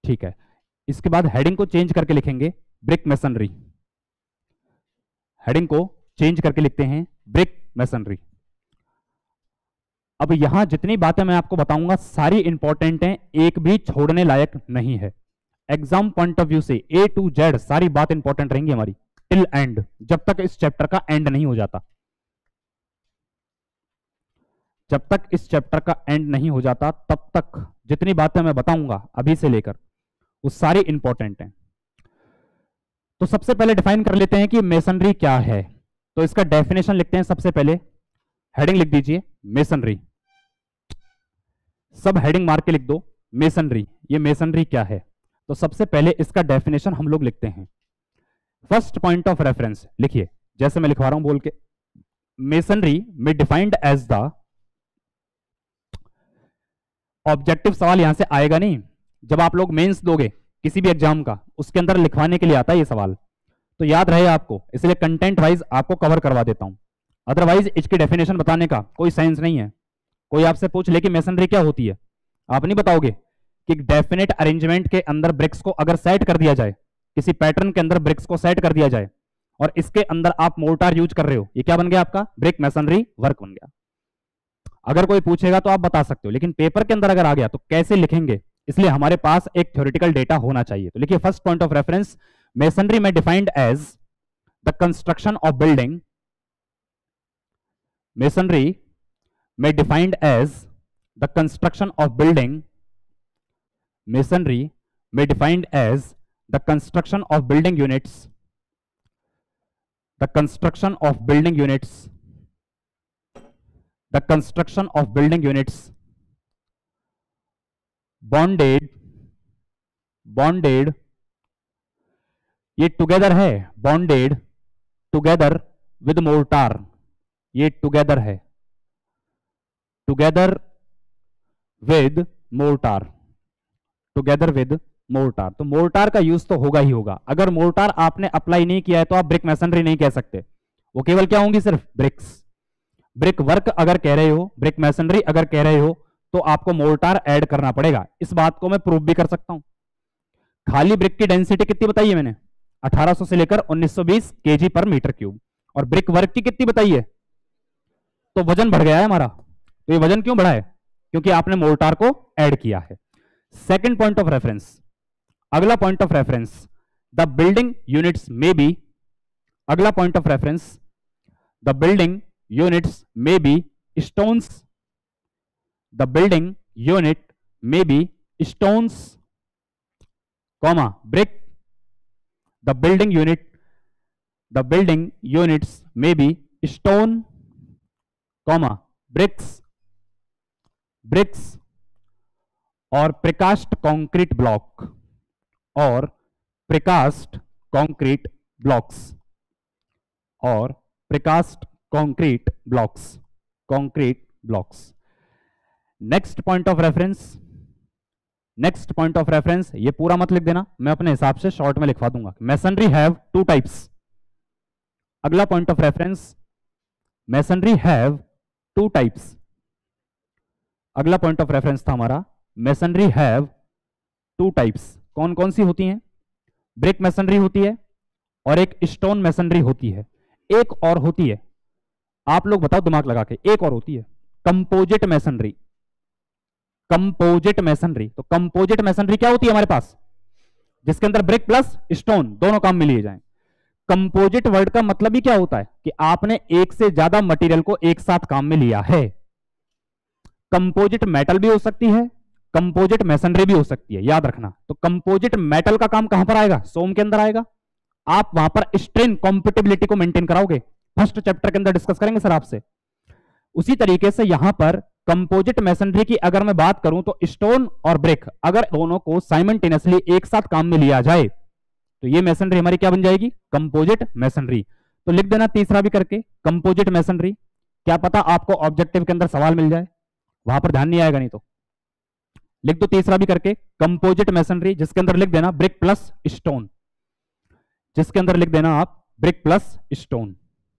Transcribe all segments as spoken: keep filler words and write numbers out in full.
ठीक है, इसके बाद हेडिंग को चेंज करके लिखेंगे ब्रिक मैसनरी। हेडिंग को चेंज करके लिखते हैं ब्रिक मैसनरी। अब यहां जितनी बातें मैं आपको बताऊंगा सारी इंपॉर्टेंट हैं, एक भी छोड़ने लायक नहीं है। एग्जाम पॉइंट ऑफ व्यू से ए टू जेड सारी बात इंपॉर्टेंट रहेंगी हमारी टिल एंड, जब तक इस चैप्टर का एंड नहीं हो जाता। जब तक इस चैप्टर का एंड नहीं हो जाता तब तक जितनी बातें मैं बताऊंगा अभी से लेकर वो सारी इंपॉर्टेंट हैं। तो सबसे पहले डिफाइन कर लेते हैं कि मेसनरी क्या है। तो इसका डेफिनेशन लिखते हैं सबसे पहले, हेडिंग लिख दीजिए मेसनरी, सब हेडिंग मार के लिख दो मेसनरी। ये मेसनरी क्या है? तो सबसे पहले इसका डेफिनेशन हम लोग लिखते हैं। फर्स्ट पॉइंट ऑफ रेफरेंस लिखिए, जैसे मैं लिखवा रहा हूं बोल के, मेसनरी में डिफाइंड एज द, ऑब्जेक्टिव सवाल यहां से आएगा नहीं, जब आप लोग मेंस दोगे किसी भी एग्जाम का उसके अंदर लिखवाने के लिए आता है ये सवाल, तो याद रहे आपको, इसलिए कंटेंट वाइज आपको कवर करवा देता हूं। अदरवाइज इसकी डेफिनेशन बताने का कोई सेंस नहीं है। कोई आपसे पूछ ले कि मेसनरी क्या होती है, आप नहीं बताओगे कि डेफिनेट अरेंजमेंट के अंदर ब्रिक्स को अगर सेट कर दिया जाए, किसी पैटर्न के अंदर ब्रिक्स को सेट कर दिया जाए और इसके अंदर आप मोर्टार यूज कर रहे हो, ये क्या बन गया आपका? ब्रिक मैसनरी वर्क बन गया। अगर कोई पूछेगा तो आप बता सकते हो, लेकिन पेपर के अंदर अगर आ गया तो कैसे लिखेंगे, इसलिए हमारे पास एक थ्योरेटिकल डेटा होना चाहिए। तो लिखिए first point of reference, masonry में defined as the construction of building, masonry में defined as the construction of building, masonry में defined as the construction of building units, the construction of building units, the construction of building units bonded, bonded, ये together है, bonded together with mortar, ये together है, together with mortar, together with mortar. तो mortar का use तो होगा ही होगा। अगर मोर्टार आपने अप्लाई नहीं किया है तो आप ब्रिक मैसनरी नहीं कह सकते, वो केवल क्या होंगी? सिर्फ ब्रिक्स। ब्रिक वर्क अगर कह रहे हो, ब्रिक मैसनरी अगर कह रहे हो, तो आपको मोर्टार ऐड करना पड़ेगा। इस बात को मैं प्रूव भी कर सकता हूं। खाली ब्रिक की डेंसिटी कितनी बताई है मैंने? अठारह सौ से लेकर उन्नीस सौ बीस केजी पर मीटर क्यूब। और ब्रिक वर्क की कितनी बताई है? तो वजन बढ़ गया है हमारा। तो ये वजन क्यों बढ़ा है? क्योंकि आपने मोर्टार को ऐड किया है। सेकेंड पॉइंट ऑफ रेफरेंस, अगला point of reference, the building units में बी, अगला point of reference, the building units में be stones, the building unit may be stones, comma brick, the building unit, the building units may be stone, comma bricks, bricks और precast concrete block, और precast concrete blocks, और precast concrete blocks, concrete blocks। Next point of reference, next point of reference, ये पूरा मत लिख देना, मैं अपने हिसाब से शॉर्ट में लिखवा दूंगा। Masonry have two types. अगला point of reference, masonry have two types. अगला पॉइंट ऑफ रेफरेंस था हमारा, मैसनरी हैव टू टाइप्स। कौन कौन सी होती हैं? ब्रिक मैसनरी होती है और एक स्टोन मैसनरी होती है। एक और होती है, आप लोग बताओ दिमाग लगा के, एक और होती है कंपोजिट मैसनरी। कंपोजिट मैसनरी, तो कंपोजिट मैसनरी क्या होती है हमारे पास? जिसके अंदर ब्रिक प्लस स्टोन दोनों काम में लिए जाएं। कंपोजिट वर्ड का मतलब ही क्या होता है? कि आपने एक से ज्यादा मटेरियल को एक साथ काम में लिया है। कंपोजिट मेटल भी हो सकती है, कंपोजिट मैसनरी भी हो सकती है, याद रखना। तो कंपोजिट मेटल का काम कहां पर आएगा? सोम के अंदर आएगा। आप वहां पर स्ट्रेन कॉम्पेटिबिलिटी को मेंटेन कराओगे, फर्स्ट चैप्टर के अंदर डिस्कस करेंगे सर आपसे। उसी तरीके से यहां पर कंपोजिट मैसनरी की अगर मैं बात करूं तो स्टोन और ब्रिक अगर दोनों को साइमल्टेनियसली एक साथ काम में लिया जाए तो ये मैसनरी हमारी क्या बन जाएगी? Composite masonry. तो लिख देना तीसरा भी करके, कंपोजिट मैसनरी। क्या पता आपको ऑब्जेक्टिव के अंदर सवाल मिल जाए, वहां पर ध्यान नहीं आएगा, नहीं तो लिख दो तीसरा भी करके, कंपोजिट मैसनरी, जिसके अंदर लिख देना ब्रिक प्लस स्टोन, जिसके अंदर लिख देना आप ब्रिक प्लस स्टोन।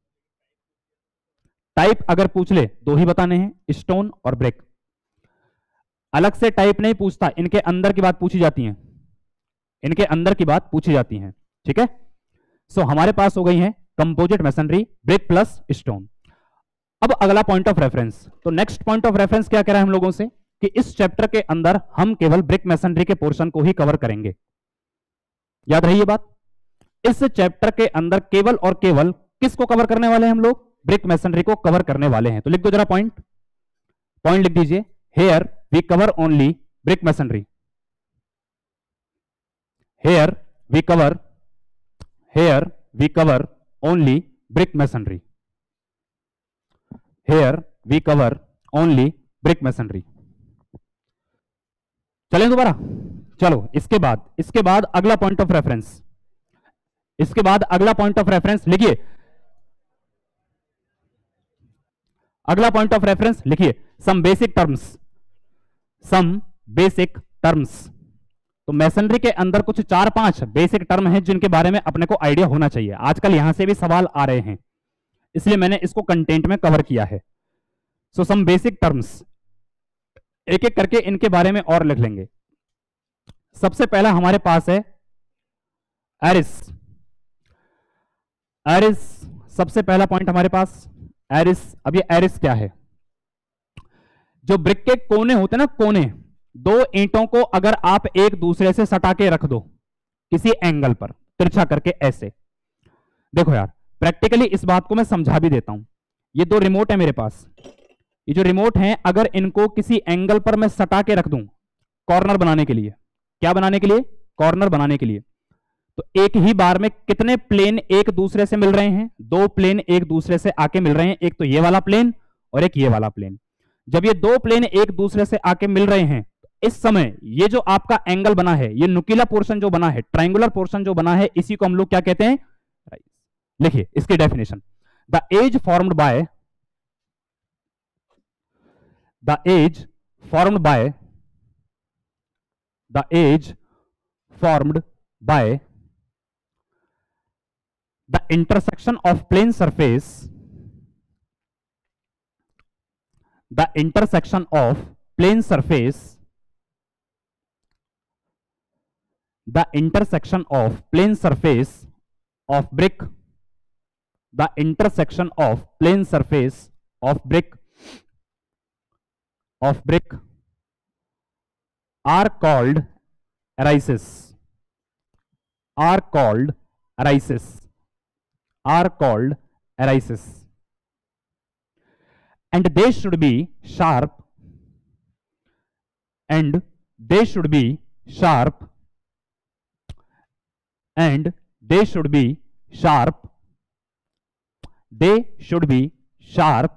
टाइप अगर पूछ ले दो ही बताने हैं, स्टोन और ब्रिक। अलग से टाइप नहीं पूछता, इनके अंदर की बात पूछी जाती है। इनके अंदर की बात पूछी जाती है, ठीक है। सो so, हमारे पास हो गई है composite masonry, brick plus stone. अब अगला पॉइंट ऑफ रेफरेंस, तो नेक्स्ट पॉइंट ऑफ रेफरेंस क्या कह रहा है हम लोगों से कि इस चैप्टर के अंदर हम केवल ब्रिक मैसनरी के पोर्शन को ही कवर करेंगे। याद रही ये बात, इस चैप्टर के अंदर केवल और केवल किसको कवर करने वाले हैं हम लोग? ब्रिक मैसनरी को कवर करने वाले हैं। तो लिख दो जरा पॉइंट, पॉइंट लिख दीजिए, here we cover only brick masonry, here we cover, here we cover only brick masonry, here we cover only brick masonry. चलें दोबारा, चलो इसके बाद इसके बाद अगला पॉइंट ऑफ रेफरेंस, इसके बाद अगला पॉइंट ऑफ रेफरेंस लिखिए, अगला पॉइंट ऑफ रेफरेंस लिखिए, some basic terms, some basic terms. तो मैसनरी के अंदर कुछ चार पांच बेसिक टर्म हैं जिनके बारे में अपने को आइडिया होना चाहिए। आजकल यहां से भी सवाल आ रहे हैं, इसलिए मैंने इसको कंटेंट में कवर किया है। सो सम बेसिक टर्म्स, एक एक करके इनके बारे में और लिख लेंगे। सबसे पहला हमारे पास है एरिस, एरिस सबसे पहला पॉइंट हमारे पास एरिस। अब ये एरिस क्या है? जो ब्रिक के कोने होते हैं ना, कोने, दो ईंटों को अगर आप एक दूसरे से सटा के रख दो किसी एंगल पर तिरछा करके, ऐसे देखो यार, प्रैक्टिकली इस बात को मैं समझा भी देता हूं। ये दो रिमोट है मेरे पास, ये जो रिमोट हैं अगर इनको किसी एंगल पर मैं सटा के रख दूं कॉर्नर बनाने के लिए, क्या बनाने के लिए? कॉर्नर बनाने के लिए, तो एक ही बार में कितने प्लेन एक दूसरे से मिल रहे हैं? दो प्लेन एक दूसरे से आके मिल रहे हैं, एक तो ये वाला प्लेन और एक ये वाला प्लेन। जब ये दो प्लेन एक दूसरे से आके मिल रहे हैं, इस समय ये जो आपका एंगल बना है, ये नुकीला पोर्शन जो बना है, ट्रायंगुलर पोर्शन जो बना है, इसी को हम लोग क्या कहते हैं? लिखिए इसकी definition, the edge formed by, the edge formed by, the edge formed by the intersection of plane surface, the intersection of plane surface, the intersection of plane surface of brick, the intersection of plane surface of brick, of brick are called arises, are called arises, are called arises, and they should be sharp, and they should be sharp, and they should be sharp, they should be sharp,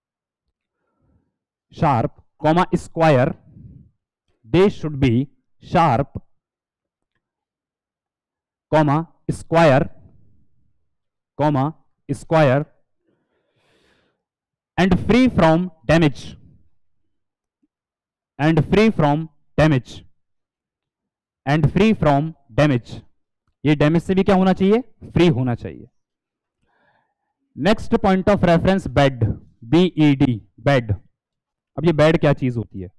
sharp, comma square, they should be sharp, comma square, comma square, and free from damage, and free from damage, and free from damage। ये damage से भी क्या होना चाहिए? Free होना चाहिए। Next point of reference bed, B E D, bed. अब ये बेड क्या चीज होती है?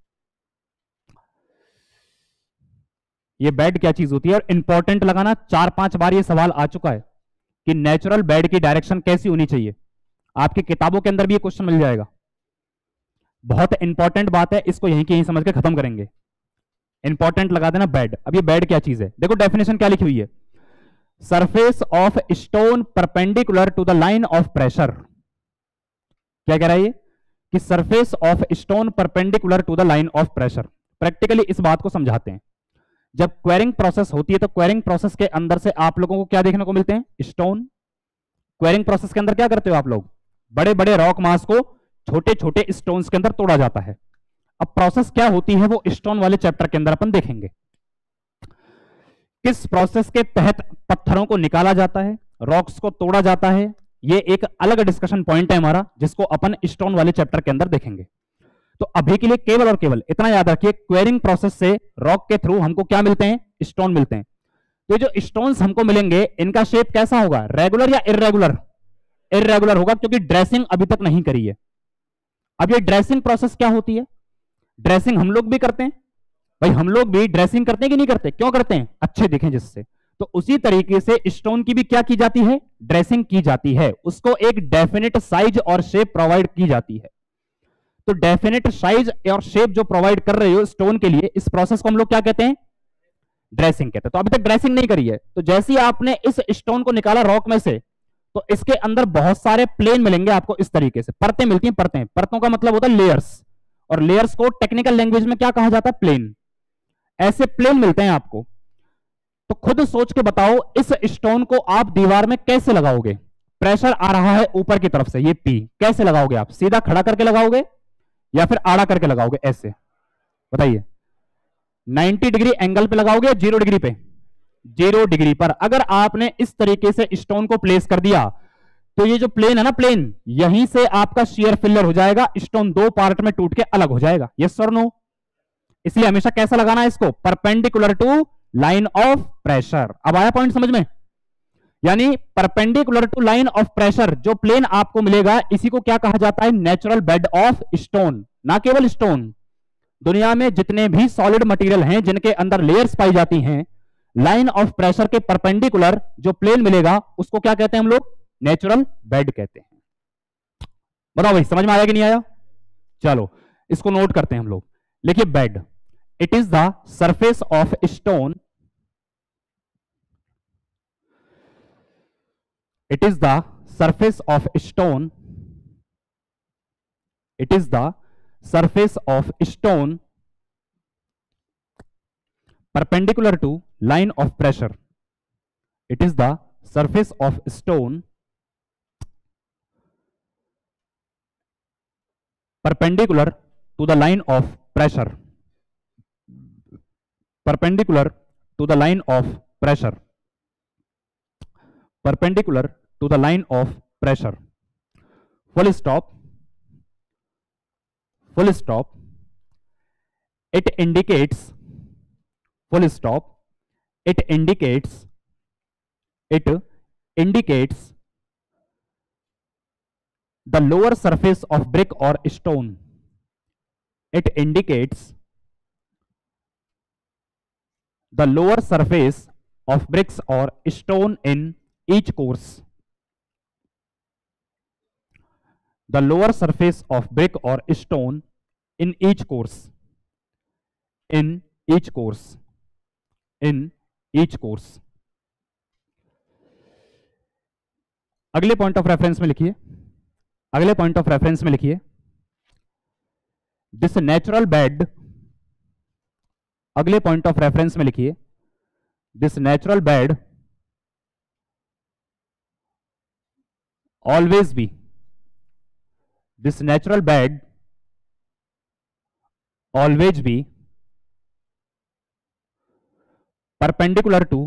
ये बेड क्या चीज होती है? और इंपॉर्टेंट लगाना, चार पांच बार ये सवाल आ चुका है कि नेचुरल बेड की डायरेक्शन कैसी होनी चाहिए। आपकी किताबों के अंदर भी ये क्वेश्चन मिल जाएगा। बहुत इंपॉर्टेंट बात है, इसको यहीं के यहीं समझ के खत्म करेंगे। इंपॉर्टेंट लगा देना बेड। अब ये बेड क्या चीज है? देखो डेफिनेशन क्या लिखी हुई है, surface of stone perpendicular to the line of pressure. क्या कह रहा है ये? कि surface of stone perpendicular to the line of pressure. Practically इस बात को समझाते हैं। जब क्वेरिंग प्रोसेस होती है तो क्वेरिंग प्रोसेस के अंदर से आप लोगों को क्या देखने को मिलते हैं? स्टोन। क्वेरिंग प्रोसेस के अंदर क्या करते हो आप लोग? बड़े बड़े रॉक मास को छोटे छोटे स्टोन्स के अंदर तोड़ा जाता है। अब प्रोसेस क्या होती है वो स्टोन वाले चैप्टर के अंदर अपन देखेंगे। किस प्रोसेस के तहत पत्थरों को निकाला जाता है, रॉक्स को तोड़ा जाता है, ये एक अलग डिस्कशन पॉइंट है हमारा, जिसको अपन स्टोन वाले चैप्टर के अंदर देखेंगे। तो अभी के लिए केवल और केवल इतना याद रखिए, क्वेरिंग प्रोसेस से रॉक के थ्रू हमको क्या मिलते हैं? स्टोन मिलते हैं। तो जो स्टोन्स हमको मिलेंगे इनका शेप कैसा होगा? रेगुलर या इररेगुलर? इररेगुलर होगा, क्योंकि ड्रेसिंग अभी तक नहीं करी है। अब ये ड्रेसिंग प्रोसेस क्या होती है? ड्रेसिंग हम लोग भी करते हैं, भाई हम लोग भी ड्रेसिंग करते हैं कि नहीं करते? क्यों करते हैं? अच्छे दिखें जिससे। तो उसी तरीके से स्टोन की भी क्या की जाती है? ड्रेसिंग की जाती है। उसको एक डेफिनेट साइज और शेप प्रोवाइड की जाती है। तो डेफिनेट साइज और शेप जो प्रोवाइड कर रहे हो स्टोन के लिए, इस प्रोसेस को हम लोग क्या कहते हैं? ड्रेसिंग कहते हैं। तो अभी तक ड्रेसिंग नहीं करी है, तो जैसे ही आपने इस स्टोन को निकाला रॉक में से, तो इसके अंदर बहुत सारे प्लेन मिलेंगे आपको। इस तरीके से परतें मिलती हैं। परतें, परतों का मतलब होता है लेयर्स, और लेयर्स को टेक्निकल लैंग्वेज में क्या कहा जाता है? प्लेन। ऐसे प्लेन मिलते हैं आपको। तो खुद सोच के बताओ, इस स्टोन को आप दीवार में कैसे लगाओगे? प्रेशर आ रहा है ऊपर की तरफ से, ये पी, कैसे लगाओगे आप? सीधा खड़ा करके लगाओगे या फिर आड़ा करके लगाओगे? ऐसे बताइए। नब्बे डिग्री एंगल पे लगाओगे या जीरो डिग्री पे? जीरो डिग्री पर। अगर आपने इस तरीके से स्टोन को प्लेस कर दिया, तो ये जो प्लेन है ना, प्लेन, यहीं से आपका शियर फेलियर हो जाएगा, स्टोन दो पार्ट में टूट के अलग हो जाएगा। यस और नो? इसलिए हमेशा कैसा लगाना है इसको? Perpendicular to line of pressure. अब आया पॉइंट समझ में? यानी perpendicular to line of pressure जो प्लेन आपको मिलेगा, इसी को क्या कहा जाता है? Natural bed of stone. ना केवल स्टोन, दुनिया में जितने भी सॉलिड मटेरियल हैं जिनके अंदर लेयर्स पाई जाती हैं, लाइन ऑफ प्रेशर के परपेंडिकुलर जो प्लेन मिलेगा उसको क्या कहते हैं हम लोग? नेचुरल बेड कहते हैं। बताओ भाई, समझ में आया कि नहीं आया? चलो इसको नोट करते हैं हम लोग। लिखिए, bed, it is the surface of stone, it is the surface of stone, it is the surface of stone perpendicular to line of pressure, it is the surface of stone perpendicular to the line of pressure, perpendicular to the line of pressure, perpendicular to the line of pressure, full stop, full stop, it indicates, full stop, it indicates, it indicates the lower surface of brick or stone, it indicates the lower surface of bricks or stone in each course, the lower surface of brick or stone in each course, in each course, in each course. अगले point of reference में लिखिए, अगले point of reference में लिखिए, this natural bed, अगले point of reference में लिखिए, this natural bed always be, this natural bed always be perpendicular to,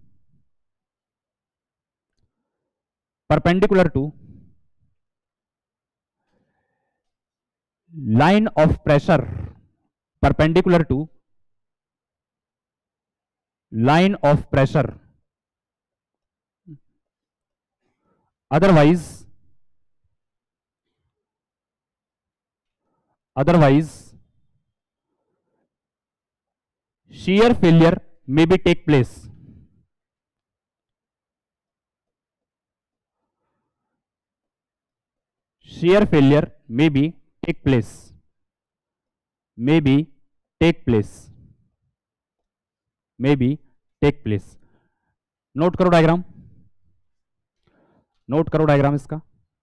perpendicular to line of pressure, perpendicular to line of pressure, otherwise, otherwise shear failure may be take place, shear failure may be take place, may be take place, may be take place. Note करो diagram, note करो diagram इसका।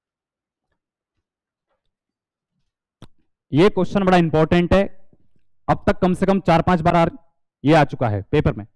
ये question बड़ा important है, अब तक कम से कम चार पांच बार ये आ चुका है पेपर में,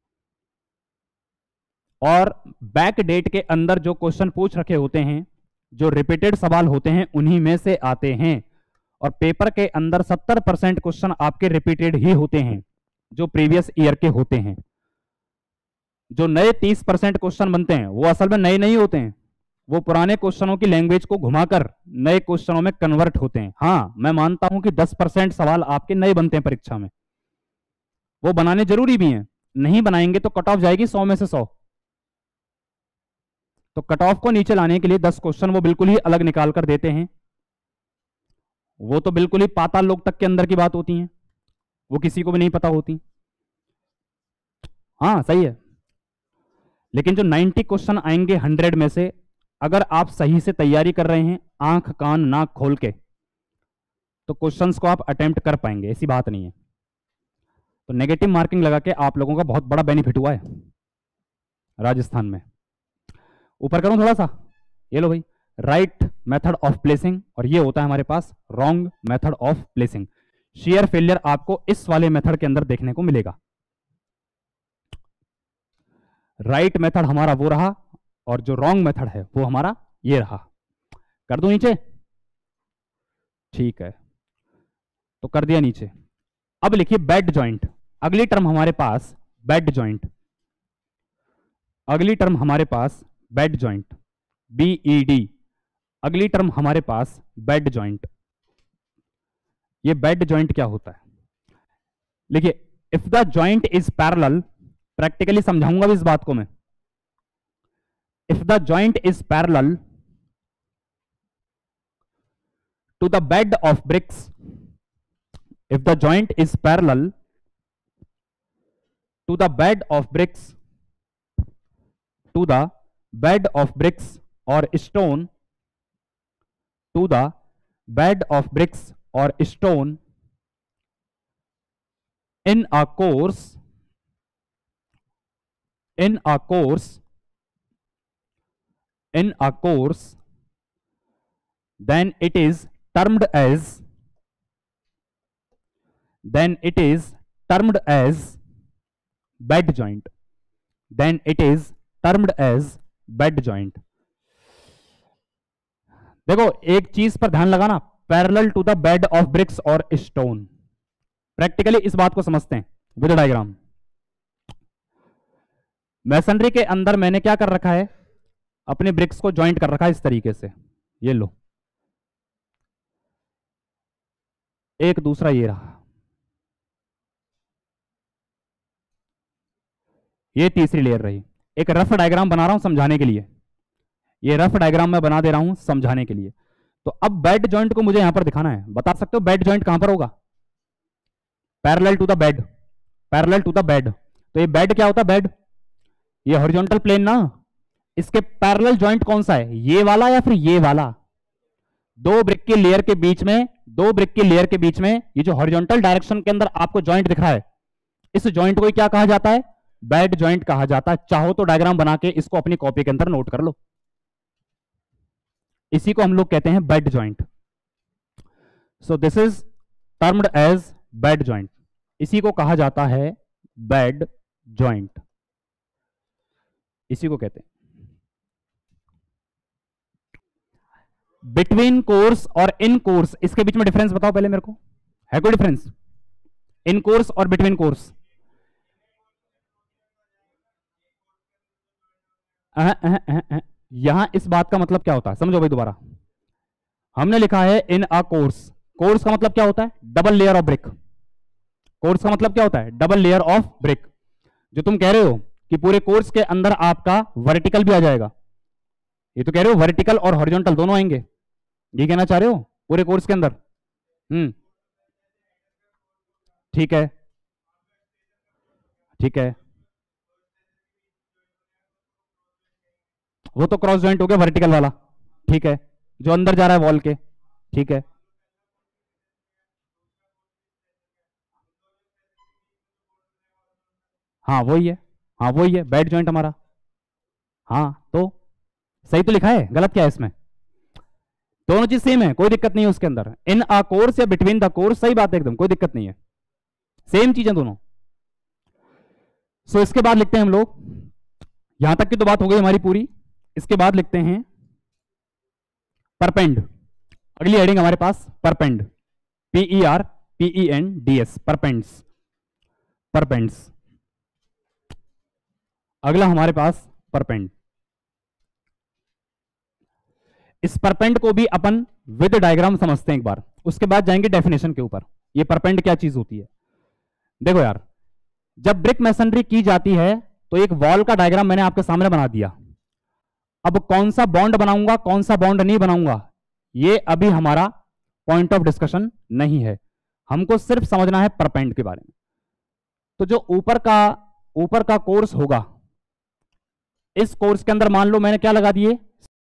और बैक डेट के अंदर जो क्वेश्चन पूछ रखे होते हैं, जो रिपीटेड सवाल होते हैं, उन्हीं में से आते हैं। और पेपर के अंदर सत्तर परसेंट क्वेश्चन आपके रिपीटेड ही होते हैं, जो प्रीवियस ईयर के होते हैं। जो नए तीस परसेंट क्वेश्चन बनते हैं वो असल में नए नहीं होते हैं, वो पुराने क्वेश्चनों की लैंग्वेज को घुमाकर नए क्वेश्चनों में कन्वर्ट होते हैं। हाँ, मैं मानता हूं कि दस परसेंट सवाल आपके नए बनते हैं परीक्षा में, वो बनाने जरूरी भी हैं, नहीं बनाएंगे तो कट ऑफ जाएगी सौ में से सौ। तो कट ऑफ को नीचे लाने के लिए दस क्वेश्चन वो बिल्कुल ही अलग निकाल कर देते हैं, वो तो बिल्कुल ही पाताल लोक तक के अंदर की बात होती है। वो किसी को भी नहीं पता होती। हाँ सही है, लेकिन जो नब्बे क्वेश्चन आएंगे हंड्रेड में से, अगर आप सही से तैयारी कर रहे हैं आंख कान नाक खोल के, तो क्वेश्चंस को आप अटेम्प्ट कर पाएंगे, ऐसी बात नहीं है। तो नेगेटिव मार्किंग लगा के आप लोगों का बहुत बड़ा बेनिफिट हुआ है राजस्थान में। ऊपर करूं थोड़ा सा, ये लो भाई, राइट मेथड ऑफ प्लेसिंग, और ये होता है हमारे पास wrong method of placing. Shear failure आपको इस वाले मेथड के अंदर देखने को मिलेगा। राइट right मेथड हमारा वो रहा, और जो रॉन्ग मेथड है वो हमारा ये रहा। कर दो नीचे, ठीक है, तो कर दिया नीचे। अब लिखिए बेड जॉइंट। अगली टर्म हमारे पास बेड जॉइंट, अगली टर्म हमारे पास बेड जॉइंट, बीईडी, अगली टर्म हमारे पास बेड जॉइंट। ये बेड जॉइंट क्या होता है? लिखिए, if the joint is parallel, practically समझाऊंगा भी इस बात को मैं। If the joint is parallel to the bed of bricks, if the joint is parallel to the bed of bricks, to the bed of bricks or stone, to the bed of bricks or stone in a course, in a course, in a course, then it is termed as then it is termed as bed joint, then it is termed as bed joint। देखो एक चीज पर ध्यान लगाना, parallel to the bed of bricks और stone. Practically इस बात को समझते हैं विद डायग्राम। मैसनरी के अंदर मैंने क्या कर रखा है, अपने ब्रिक्स को ज्वाइंट कर रखा है इस तरीके से, ये लो, एक दूसरा ये रहा, ये तीसरी लेयर रही। एक रफ डायग्राम बना रहा हूं समझाने के लिए, ये रफ डायग्राम मैं बना दे रहा हूं समझाने के लिए। तो अब बेड जॉइंट को मुझे यहां पर दिखाना है। बता सकते हो बेड जॉइंट कहां पर होगा? Parallel to the bed, parallel to the bed. तो ये बेड क्या होता है? बेड, ये हॉरिजॉन्टल प्लेन ना, इसके पैरेलल जॉइंट कौन सा है? ये वाला या फिर ये वाला? दो ब्रिक की लेयर के बीच में, दो ब्रिक की लेयर के बीच में ये जो हॉरिजॉन्टल डायरेक्शन के अंदर आपको जॉइंट दिख रहा है, इस जॉइंट को क्या कहा जाता है? बेड जॉइंट कहा जाता है। चाहो तो डायग्राम बना के इसको अपनी कॉपी के अंदर नोट कर लो, इसी को हम लोग कहते हैं bed joint. So this is termed as bed joint, इसी को कहा जाता है बेड जॉइंट, इसी को कहते हैं। बिटवीन कोर्स और इन कोर्स, इसके बीच में डिफरेंस बताओ पहले मेरे को, है कोई डिफरेंस इन कोर्स और बिटवीन कोर्स? यहां इस बात का मतलब क्या होता है समझो भाई दोबारा। हमने लिखा है इन अ कोर्स, कोर्स का मतलब क्या होता है? Double layer of brick. Course का मतलब क्या होता है? Double layer of brick. जो तुम कह रहे हो कि पूरे कोर्स के अंदर आपका वर्टिकल भी आ जाएगा, ये तो कह रहे हो वर्टिकल और हॉरिजॉन्टल दोनों आएंगे, ये कहना चाह रहे हो पूरे कोर्स के अंदर? हम्म, ठीक है, ठीक है, वो तो क्रॉस जॉइंट हो गया वर्टिकल वाला, ठीक है, जो अंदर जा रहा है वॉल के, ठीक है, हाँ वही है, हाँ वही है बेड जॉइंट हमारा। हाँ तो सही तो लिखा है, गलत क्या है इसमें? दोनों चीज सेम है, कोई दिक्कत नहीं है उसके अंदर। इन अ कोर्स या बिटवीन द कोर्स, सही बात है एकदम, कोई दिक्कत नहीं है, सेम चीजें दोनों। सो so, इसके बाद लिखते हैं हम लोग, यहां तक की तो बात हो गई हमारी पूरी। इसके बाद लिखते हैं परपेंड। अगली हेडिंग हमारे पास perpend, P E R P E N D S, perpends, perpends. अगला हमारे पास परपेंड। इस परपेंड को भी अपन विद डायग्राम समझते हैं एक बार, उसके बाद जाएंगे डेफिनेशन के ऊपर। ये परपेंड क्या चीज होती है? देखो यार, जब ब्रिक मैसनरी की जाती है तो एक वॉल का डायग्राम मैंने आपके सामने बना दिया। अब कौन सा बॉन्ड बनाऊंगा, कौन सा बॉन्ड नहीं बनाऊंगा, ये अभी हमारा पॉइंट ऑफ डिस्कशन नहीं है। हमको सिर्फ समझना है परपेंड के बारे में। तो जो ऊपर का ऊपर का कोर्स होगा, इस कोर्स के अंदर मान लो मैंने क्या लगा दिए,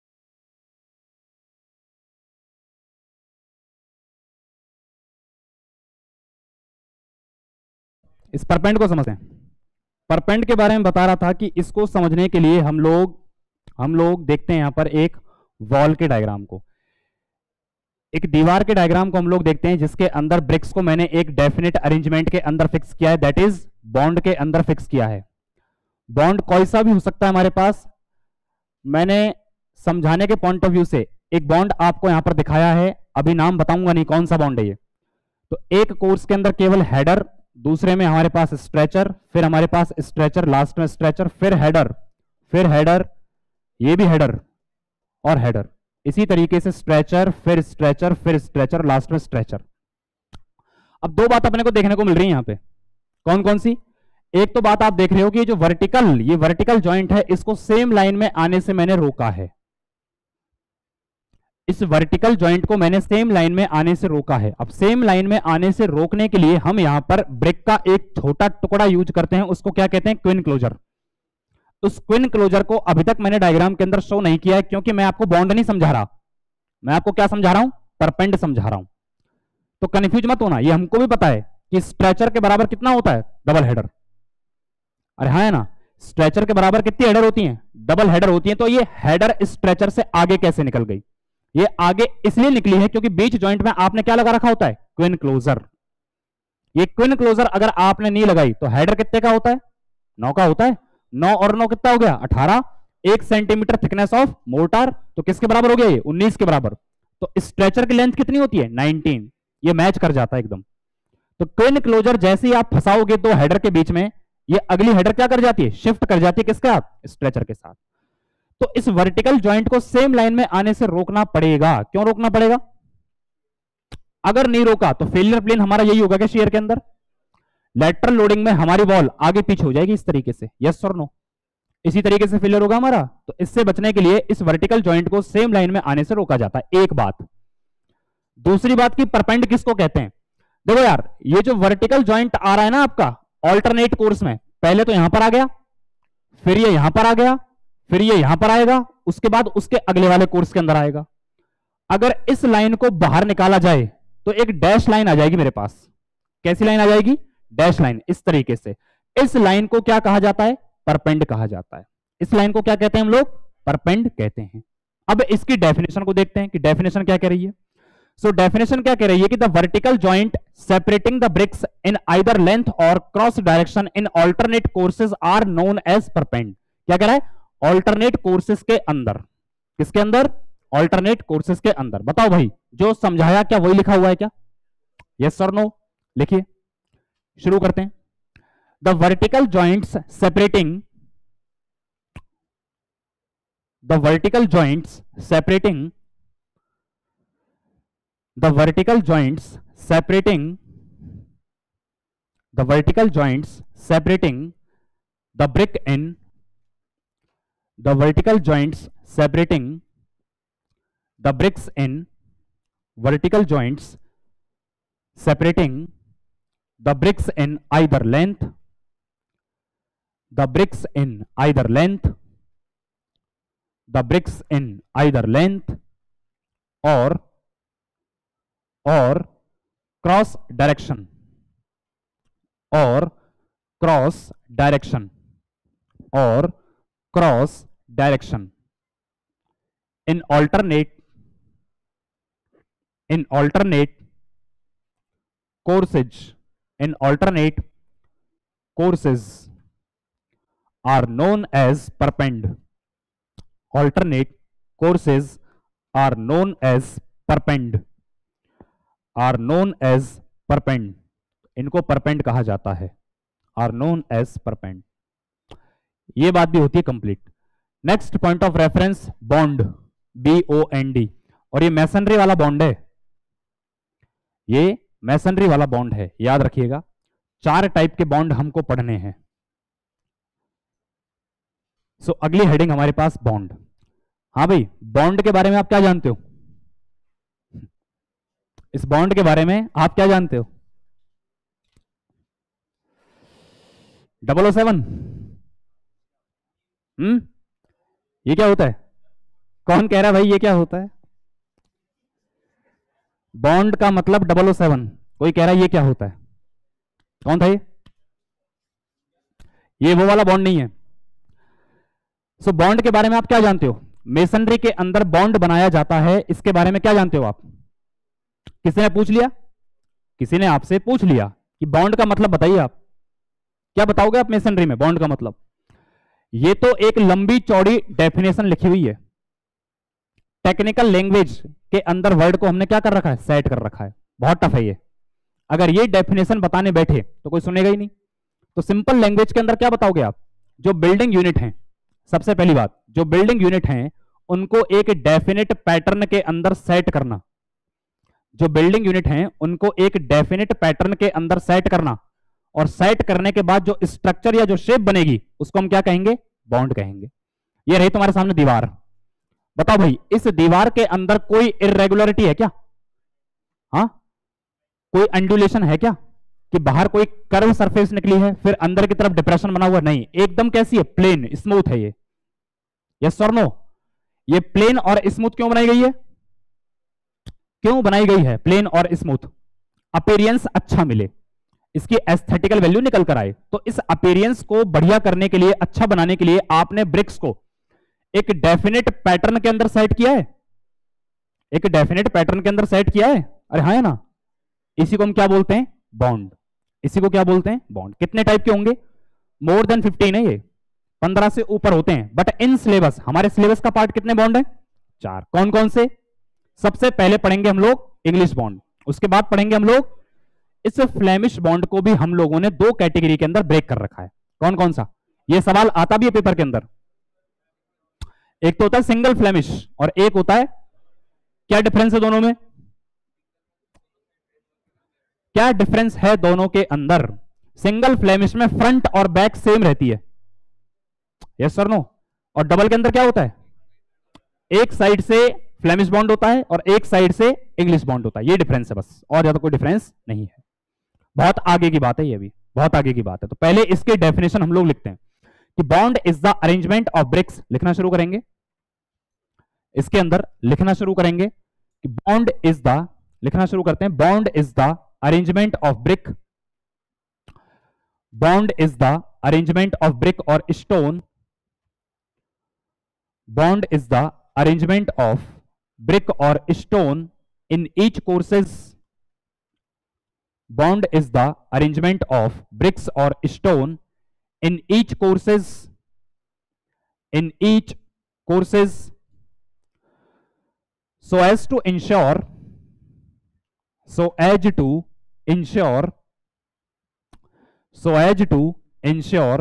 इस परपेंड को समझते हैं। परपेंड के बारे में बता रहा था कि इसको समझने के लिए हम लोग हम लोग देखते हैं यहां पर एक वॉल के डायग्राम को, एक दीवार के डायग्राम को हम लोग देखते हैं जिसके अंदर ब्रिक्स को मैंने एक डेफिनेट अरेंजमेंट के अंदर फिक्स किया है, दैट इज बॉन्ड के अंदर फिक्स किया है। बॉन्ड कोई सा भी हो सकता है हमारे पास। मैंने समझाने के पॉइंट ऑफ व्यू से एक बॉन्ड आपको यहां पर दिखाया है, अभी नाम बताऊंगा नहीं कौन सा बॉन्ड है ये। तो एक कोर्स के अंदर केवल हेडर, दूसरे में हमारे पास स्ट्रेचर, फिर हमारे पास स्ट्रेचर, लास्ट में स्ट्रेचर, फिर हेडर, फिर हेडर, ये भी हेडर और हेडर, इसी तरीके से स्ट्रेचर, फिर स्ट्रेचर, फिर स्ट्रेचर, लास्ट में स्ट्रेचर। अब दो बात अपने को देखने को मिल रही है यहां पे, कौन कौन सी? एक तो बात आप देख रहे हो कि ये जो वर्टिकल ये वर्टिकल जॉइंट है, इसको सेम लाइन में आने से मैंने रोका है। इस वर्टिकल जॉइंट को मैंने सेम लाइन में आने से रोका है। अब सेम लाइन में आने से रोकने के लिए हम यहां पर ब्रिक का एक छोटा टुकड़ा यूज करते हैं, उसको क्या कहते हैं? Queen closer. उस क्विन क्लोजर को अभी तक मैंने डायग्राम के अंदर शो नहीं किया है, क्योंकि मैं आपको बॉन्ड नहीं समझा रहा, मैं आपको क्या समझा रहा हूं? परपेंड समझा रहा हूं। तो कंफ्यूज मत होना, ये हमको भी पता है कि स्ट्रेचर के बराबर कितना होता है? Double header. अरे हाँ है ना, स्ट्रेचर के बराबर कितनी हेडर होती हैं? डबल हेडर होती हैं। तो ये हेडर स्ट्रेचर से आगे कैसे निकल गई? ये आगे इसलिए निकली है क्योंकि बीच जॉइंट में आपने क्या लगा रखा होता है? Queen closer. ये क्विन क्लोजर अगर आपने नहीं लगाई तो हेडर कितने का होता है? नौ का होता है। नौ और नौ कितना हो गया? अठारह। एक सेंटीमीटर थिकनेस ऑफ मोर्टार, तो किसके बराबर हो गया ये? उन्नीस के बराबर। तो स्ट्रेचर की लेंथ कितनी होती है? नाइनटीन। ये मैच कर जाता है एकदम। तो क्विन क्लोजर जैसे ही आप फंसाओगे तो हेडर के बीच में, ये अगली हेडर क्या कर जाती है? शिफ्ट कर जाती है किसके साथ? स्ट्रेचर के साथ। तो इस वर्टिकल जॉइंट को सेम लाइन में आने से रोकना पड़ेगा। क्यों रोकना पड़ेगा? अगर नहीं रोका तो फेलियर प्लेन हमारा यही होगा क्या शियर के अंदर? लेटरल लोडिंग में हमारी वॉल आगे पीछे हो जाएगी इस तरीके से, यस और नो? इसी तरीके से फेलियर होगा हमारा। तो इससे बचने के लिए इस वर्टिकल जॉइंट को सेम लाइन में आने से रोका जाता है। एक बात। दूसरी बात की परपेंड किसको कहते हैं? देखो यार, ये जो वर्टिकल जॉइंट आ रहा है ना आपका ऑल्टरनेट कोर्स में, पहले तो यहां पर आ गया, फिर ये यहां पर आ गया, फिर ये यहां पर आएगा, उसके बाद उसके अगले वाले कोर्स के अंदर आएगा। अगर इस लाइन को बाहर निकाला जाए तो एक डैश लाइन आ जाएगी मेरे पास। कैसी लाइन आ जाएगी? डैश लाइन, इस तरीके से। इस लाइन को क्या कहा जाता है? परपेंड कहा जाता है। इस लाइन को क्या कहते हैं हम लोग? परपेंड कहते हैं। अब इसकी डेफिनेशन को देखते हैं कि डेफिनेशन क्या कह रही है। सो डेफिनेशन क्या कह रही है कि the vertical joint separating the bricks in either length और cross direction in alternate courses are known as perpend. क्या कह रहा है? ऑल्टरनेट कोर्सेज के अंदर। किसके अंदर? ऑल्टरनेट कोर्सेज के अंदर। बताओ भाई, जो समझाया क्या वही लिखा हुआ है क्या? यस और नो? लिखिए, शुरू करते हैं। The vertical joints separating the vertical joints separating the vertical joints separating the vertical joints separating the brick in the vertical joints separating the bricks in vertical joints separating the bricks in either length the bricks in either length the bricks in either length or और cross direction और cross direction और cross direction in alternate in alternate courses in alternate courses are known as perpend. Alternate courses are known as perpend are known as perpend. इनको perpend कहा जाता है, are known as परपेंड। ये बात भी होती है complete. Next point of reference, bond, B O N D. और ये मैसनरी वाला बॉन्ड है, ये मैसनरी वाला बॉन्ड है, याद रखिएगा। चार टाइप के बॉन्ड हमको पढ़ने हैं। सो so, अगली हेडिंग हमारे पास बॉन्ड। हाँ भाई, बॉन्ड के बारे में आप क्या जानते हो? इस बॉन्ड के बारे में आप क्या जानते हो? Double O seven. हम्म ये क्या होता है? कौन कह रहा है भाई ये क्या होता है? बॉन्ड का मतलब डबल ओ सेवन। कोई कह रहा है ये क्या होता है? कौन था ये? ये वो वाला बॉन्ड नहीं है। सो so, बॉन्ड के बारे में आप क्या जानते हो? मेसनरी के अंदर बॉन्ड बनाया जाता है, इसके बारे में क्या जानते हो आप? किसी ने पूछ लिया? किसी ने आपसे पूछ लिया कि बॉन्ड का मतलब बताइए। आप क्या बताओगे आप मेसनरी में बॉन्ड का मतलब? ये तो एक लंबी चौड़ी डेफिनेशन लिखी हुई है। टेक्निकल लैंग्वेज के अंदर वर्ड को हमने क्या कर रखा है? सेट कर रखा है। बहुत टफ है ये। अगर ये डेफिनेशन बताने बैठे तो कोई सुनेगा ही नहीं। तो सिंपल लैंग्वेज के अंदर क्या बताओगे आप? जो बिल्डिंग यूनिट हैं, सबसे पहली बात, जो बिल्डिंग यूनिट हैं उनको एक डेफिनेट पैटर्न के अंदर सेट करना। जो बिल्डिंग यूनिट हैं उनको एक डेफिनेट पैटर्न के अंदर सेट करना, और सेट करने के बाद जो स्ट्रक्चर या जो शेप बनेगी उसको हम क्या कहेंगे? बॉन्ड कहेंगे। ये रही तुम्हारे सामने दीवार। बताओ भाई, इस दीवार के अंदर कोई इरेगुलरिटी है क्या? हाँ, कोई एंडुलेशन है क्या? कि बाहर कोई कर्व सरफेस निकली है फिर अंदर की तरफ डिप्रेशन बना हुआ? नहीं, एकदम कैसी है? प्लेन स्मूथ है ये। यस और नो? ये प्लेन और स्मूथ क्यों बनाई गई है? क्यों बनाई गई है प्लेन और स्मूथ? अपीयरेंस अच्छा मिले, इसकी एस्थेटिकल वैल्यू निकल कर आए। तो इस अपीयरेंस को बढ़िया करने के लिए, अच्छा बनाने के लिए आपने ब्रिक्स को एक डेफिनेट पैटर्न के अंदर सेट किया है। एक डेफिनेट पैटर्न के अंदर सेट किया है। अरे हाँ है ना? इसी को हम क्या बोलते हैं? बॉन्ड। इसी को क्या बोलते हैं? बॉन्ड। कितने टाइप के होंगे? मोर देन फिफ्टीन है ये, पंद्रह से ऊपर होते हैं। बट इन सिलेबस, हमारे सिलेबस का पार्ट कितने बॉन्ड है? चार। कौन कौन से? सबसे पहले पढ़ेंगे हम लोग इंग्लिश बॉन्ड, उसके बाद पढ़ेंगे हम लोग इस फ्लेमिश बॉन्ड को भी हम लोगों ने दो कैटेगरी के अंदर ब्रेक कर रखा है। कौन कौन सा? ये सवाल आता भी है पेपर के अंदर। एक तो होता है सिंगल फ्लेमिश और एक होता है, क्या डिफरेंस है दोनों में? क्या डिफरेंस है दोनों के अंदर? सिंगल फ्लेमिश में फ्रंट और बैक सेम रहती है। Yes sir no? और डबल के अंदर क्या होता है? एक साइड से फ्लेमिश बॉन्ड होता है और एक साइड से इंग्लिश बॉन्ड होता है। ये डिफरेंस है बस, और ज्यादा कोई डिफरेंस नहीं है। बहुत आगे की बात है ये भी, बहुत आगे की बात है। तो पहले इसके डेफिनेशन हम लोग लिखते हैं कि bond is the arrangement of bricks. लिखना शुरू करेंगे, इसके अंदर लिखना शुरू करेंगे कि बॉन्ड इज द, लिखना शुरू करते हैं, bond is the arrangement of brick, bond is the arrangement of brick और stone, bond is the arrangement of brick or stone in each courses, bond is the arrangement of bricks or stone in each courses, in each courses so as to ensure, so as to ensure, so as to ensure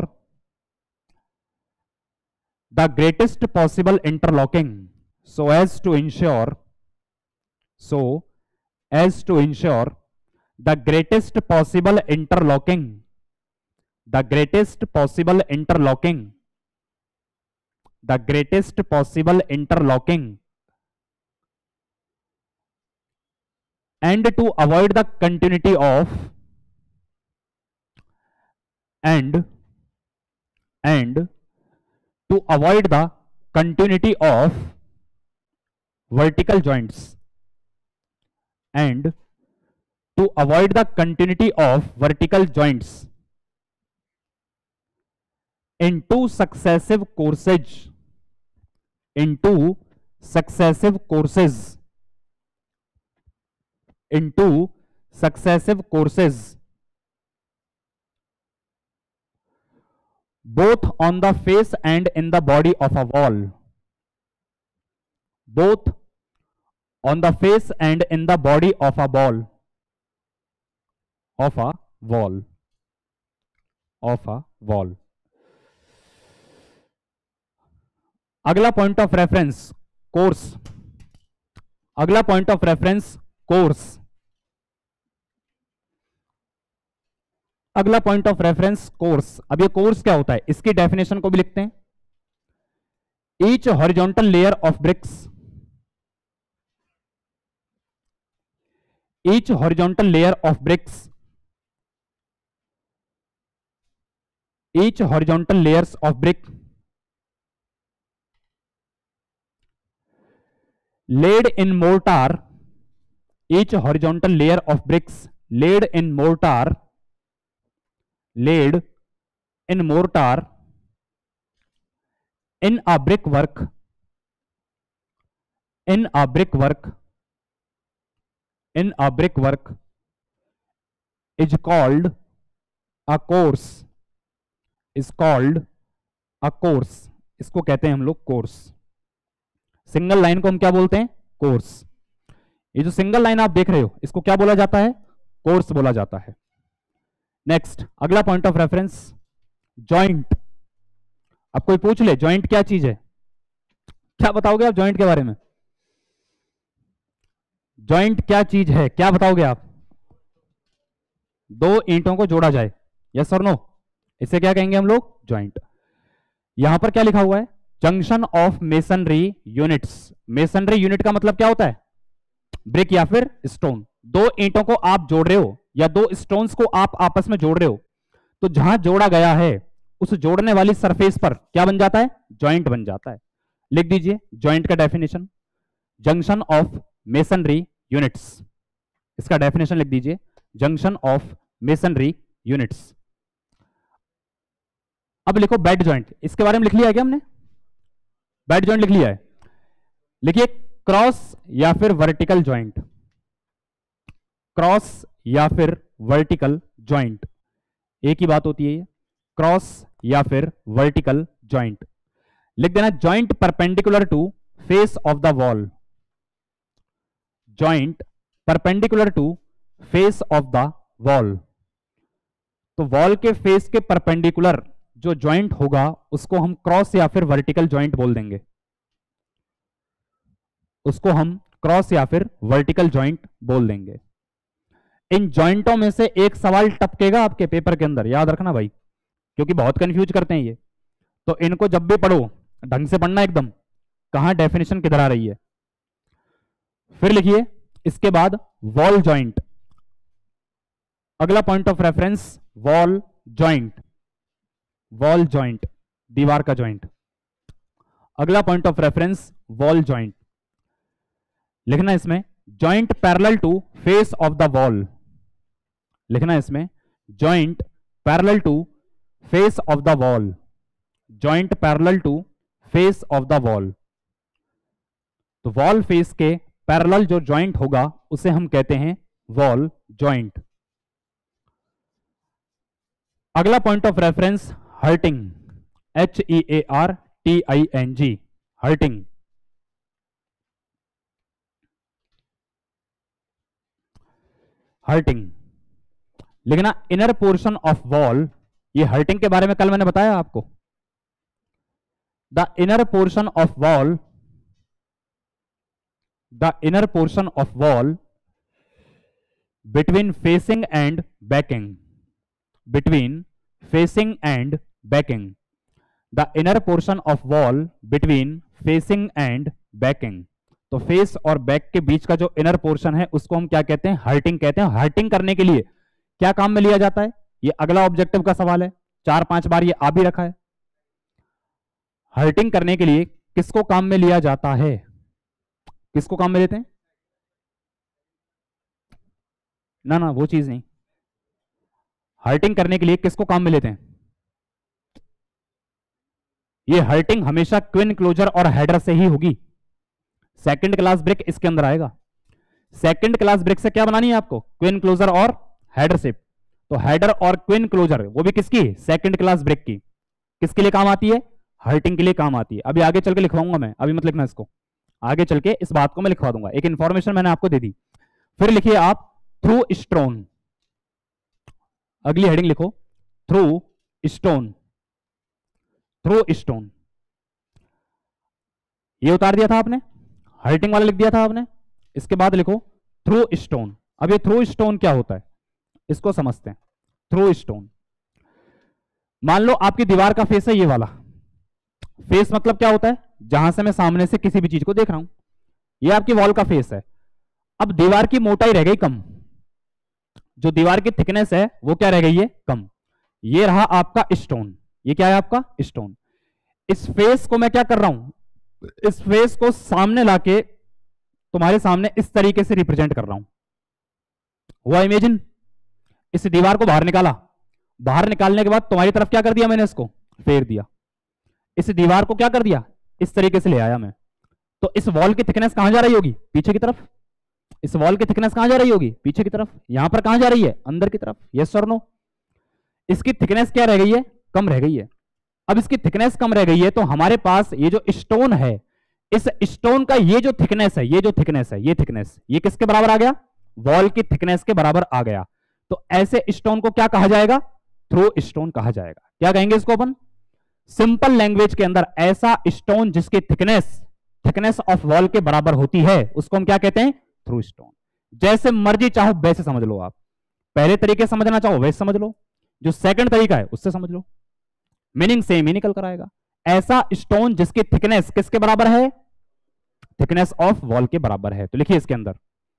the greatest possible interlocking, so as to ensure, so as to ensure the greatest possible interlocking, the greatest possible interlocking, the greatest possible interlocking, and to avoid the continuity of, and and to avoid the continuity of vertical joints, and to avoid the continuity of vertical joints in two successive courses, in two successive courses, in two successive courses, both on the face and in the body of a wall, both on the face and in the body of a ball, of a wall, of a wall. अगला point of reference course, अगला point of reference course, अगला point of reference course. अब ये course क्या होता है इसकी definition को भी लिखते हैं। Each horizontal layer of bricks, each horizontal layer of bricks, each horizontal layers of brick laid in mortar, each horizontal layer of bricks laid in mortar, laid in mortar in a brickwork, in a brickwork, in a brickwork is called a course, is called a course. इसको कहते हैं हम लोग course. Single line को हम क्या बोलते हैं? कोर्स. ये जो सिंगल लाइन आप देख रहे हो इसको क्या बोला जाता है? कोर्स बोला जाता है. नेक्स्ट, अगला पॉइंट ऑफ रेफरेंस, जॉइंट. अब कोई पूछ ले जॉइंट क्या चीज है, क्या बताओगे आप जॉइंट के बारे में? जॉइंट क्या चीज है, क्या बताओगे आप? दो ईंटों को जोड़ा जाए, यस और नो, इसे क्या कहेंगे हम लोग? जॉइंट. यहां पर क्या लिखा हुआ है? Junction of masonry units. Masonry unit का मतलब क्या होता है? ब्रिक या फिर स्टोन. दो ईंटों को आप जोड़ रहे हो या दो स्टोन्स को आप आपस में जोड़ रहे हो, तो जहां जोड़ा गया है उस जोड़ने वाली सरफेस पर क्या बन जाता है? जॉइंट बन जाता है. लिख दीजिए जॉइंट का definition, junction of masonry units. इसका डेफिनेशन लिख दीजिए, जंक्शन ऑफ मेसनरी यूनिट्स. अब लिखो बेड जॉइंट. इसके बारे में लिख लिया है क्या हमने? बेड जॉइंट लिख लिया है. लिखिए क्रॉस या फिर वर्टिकल जॉइंट. क्रॉस या फिर वर्टिकल जॉइंट एक ही बात होती है ये. क्रॉस या फिर वर्टिकल जॉइंट. लिख देना joint perpendicular to face of the wall. Joint perpendicular to face of the wall. तो वॉल के फेस के परपेंडिकुलर जो जॉइंट होगा उसको हम क्रॉस या फिर वर्टिकल जॉइंट बोल देंगे. उसको हम क्रॉस या फिर वर्टिकल जॉइंट बोल देंगे. इन जॉइंटों में से एक सवाल टपकेगा आपके पेपर के अंदर, याद रखना भाई, क्योंकि बहुत कंफ्यूज करते हैं ये. तो इनको जब भी पढ़ो ढंग से पढ़ना एकदम, कहां डेफिनेशन किधर आ रही है. फिर लिखिए इसके बाद वॉल जॉइंट. अगला point of reference wall joint. Wall joint दीवार का जॉइंट. अगला point of reference wall joint. लिखना इसमें joint parallel to face of the wall. लिखना इसमें joint parallel to face of the wall. Joint parallel to face of the wall. तो wall face के parallel जो जॉइंट होगा उसे हम कहते हैं वॉल जॉइंट. अगला point of reference hearting. H E A R T I N G. Hearting. Hearting लिखना इनर पोर्शन ऑफ वॉल. ये हर्टिंग के बारे में कल मैंने बताया आपको. The inner portion of wall, the inner portion of wall between facing and backing. Between facing and backing. The inner portion of wall between facing and backing. तो face और बैक के बीच का जो इनर पोर्शन है उसको हम क्या कहते हैं? हर्टिंग कहते हैं. हर्टिंग करने के लिए क्या काम में लिया जाता है? ये अगला ऑब्जेक्टिव का सवाल है, चार पांच बार ये आ भी रखा है. हर्टिंग करने के लिए किसको काम में लिया जाता है? किसको काम में लेते हैं? ना ना वो चीज नहीं. हर्टिंग करने के लिए किसको काम में लेते हैं? ये हर्टिंग हमेशा क्विन क्लोजर और हेडर से ही होगी. सेकंड क्लास ब्रिक इसके अंदर आएगा. सेकंड क्लास ब्रिक से क्या बनानी है आपको? क्विन क्लोजर और हेडर शिप. तो हेडर और क्विन क्लोजर वो भी किसकी? सेकंड क्लास ब्रिक की. किसके लिए काम आती है? हर्टिंग के लिए काम आती है. अभी आगे चल के लिखवाऊंगा मैं, अभी मत लिखना इसको, आगे चल के इस बात को मैं लिखवा दूंगा. एक इंफॉर्मेशन मैंने आपको दे दी. फिर लिखिए आप थ्रू स्टोन. अगली हेडिंग लिखो थ्रू स्टोन. थ्रू स्टोन ये उतार दिया था आपने, हर्टिंग वाला लिख दिया था आपने. इसके बाद लिखो थ्रू स्टोन. अब ये थ्रू स्टोन क्या होता है इसको समझते हैं. थ्रू स्टोन, मान लो आपकी दीवार का फेस है ये वाला. फेस मतलब क्या होता है? जहां से मैं सामने से किसी भी चीज को देख रहा हूं. ये आपकी वॉल का फेस है. अब दीवार की मोटाई रह गई कम, जो दीवार की थिकनेस है वो क्या रह गई है? कम. ये रहा आपका स्टोन. ये क्या है आपका स्टोन। इस फेस को मैं क्या कर रहा हूं, इस फेस को सामने लाके तुम्हारे सामने इस तरीके से रिप्रेजेंट कर रहा हूं। हुआ इमेजिन, इस दीवार को बाहर निकाला, बाहर निकालने के बाद तुम्हारी तरफ क्या कर दिया मैंने, इसको फेर दिया, इस दीवार को क्या कर दिया, इस तरीके से ले आया मैं। तो इस वॉल की थिकनेस कहां जा रही होगी, पीछे की तरफ। इस वॉल की थिकनेस कहां जा रही होगी, पीछे की तरफ। यहां पर कहां जा रही है, अंदर की तरफ। यस और नो। इसकी थिकनेस क्या रह गई है, कम रह गई है। अब इसकी थिकनेस कम रह गई है तो हमारे पास ये जो स्टोन है, इस स्टोन का ये जो थिकनेस है, ये जो थिकनेस है, ये थिकनेस, ये किसके बराबर आ गया, वॉल की थिकनेस के बराबर आ गया। तो ऐसे स्टोन को क्या कहा जाएगा, थ्रो स्टोन कहा जाएगा। क्या कहेंगे इसको अपन, सिंपल लैंग्वेज के अंदर ऐसा स्टोन जिसकी थिकनेस थिकनेस ऑफ वॉल के बराबर होती है, उसको हम क्या कहते हैं, थ्रू स्टोन। जैसे मर्जी चाहो वैसे समझ लो आप, पहले तरीके समझना चाहो वैसे समझ लो, जो सेकंड तरीका है उससे समझ लो, मीनिंग सेम ही निकल कर आएगा। ऐसा स्टोन जिसकी थिकनेस किसके बराबर है, थिकनेस ऑफ वॉल के बराबर है। तो लिखिए इसके अंदर,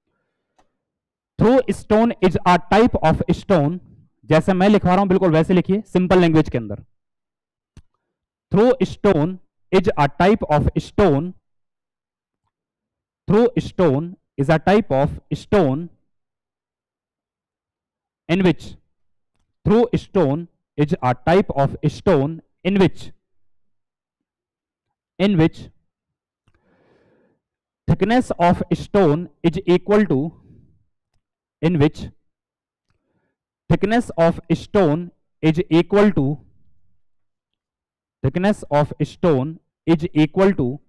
through stone is a type of stone, जैसे मैं लिखवा रहा हूं बिल्कुल वैसे लिखिए सिंपल लैंग्वेज के अंदर। Through stone is a type of stone, through stone is a type of stone in which through stone is a type of stone in which in which thickness of stone is equal to in which thickness of stone is equal to thickness of stone is equal to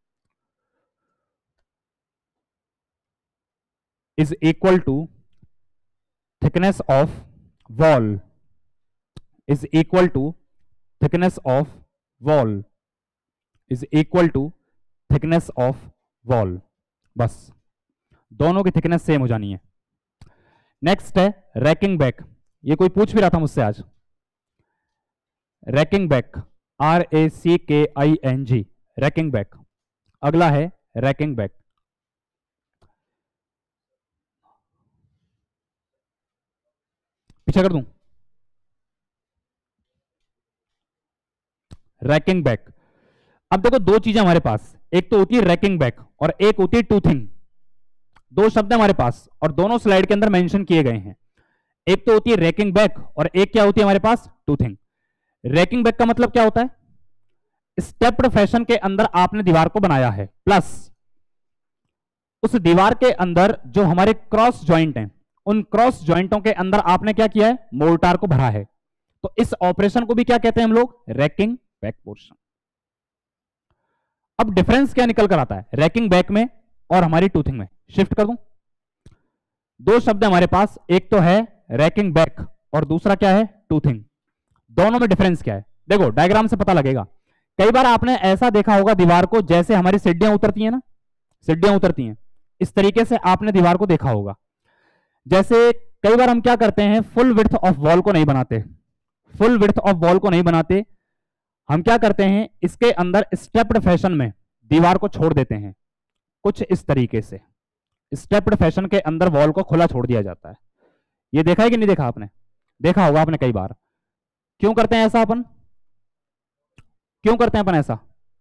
is equal to thickness of wall is equal to thickness of wall is equal to thickness of wall। बस दोनों की thickness same हो जानी है। Next है ranking back, ये कोई पूछ भी रहा था मुझसे आज। Racking back, R A C K I N G, racking back. अगला है रैकिंग बैक। पीछे कर दूं, रैकिंग बैक। अब देखो दो चीजें हमारे पास, एक तो होती है रैकिंग बैक और एक होती है टूथिंग। दो शब्द हमारे पास और दोनों स्लाइड के अंदर मेंशन किए गए हैं। एक तो होती है रैकिंग बैक और एक क्या होती है हमारे पास, टूथिंग। रैकिंग बैक का मतलब क्या होता है, स्टेप्ड फैशन के अंदर आपने दीवार को बनाया है, प्लस उस दीवार के अंदर जो हमारे क्रॉस जॉइंट हैं, उन क्रॉस जॉइंटों के अंदर आपने क्या किया है, मोर्टार को भरा है। तो इस ऑपरेशन को भी क्या कहते हैं हम लोग, रैकिंग बैक पोर्शन। अब डिफरेंस क्या निकल कर आता है रैकिंग बैक में और हमारी टूथिंग में, शिफ्ट कर दूं। दो शब्द हमारे पास, एक तो है रैकिंग बैक और दूसरा क्या है, टूथिंग। दोनों में डिफरेंस क्या है, देखो डायग्राम से पता लगेगा। कई बार आपने ऐसा देखा होगा दीवार को, जैसे हमारी सीढ़ियां उतरती हैं ना, सीढ़ियां उतरती हैं, इस तरीके से आपने दीवार को देखा होगा। जैसे कई बार हम क्या करते हैं, फुल विड्थ ऑफ वॉल को नहीं बनाते, फुल विड्थ ऑफ वॉल को नहीं बनाते, हम क्या करते हैं, इसके अंदर स्टेप्ड फैशन में दीवार को छोड़ देते हैं, कुछ इस तरीके से। स्टेप्ड फैशन के अंदर वॉल को खुला छोड़ दिया जाता है। ये देखा है कि नहीं देखा आपने, देखा होगा आपने कई बार। क्यों करते हैं ऐसा अपन, क्यों करते हैं अपन ऐसा,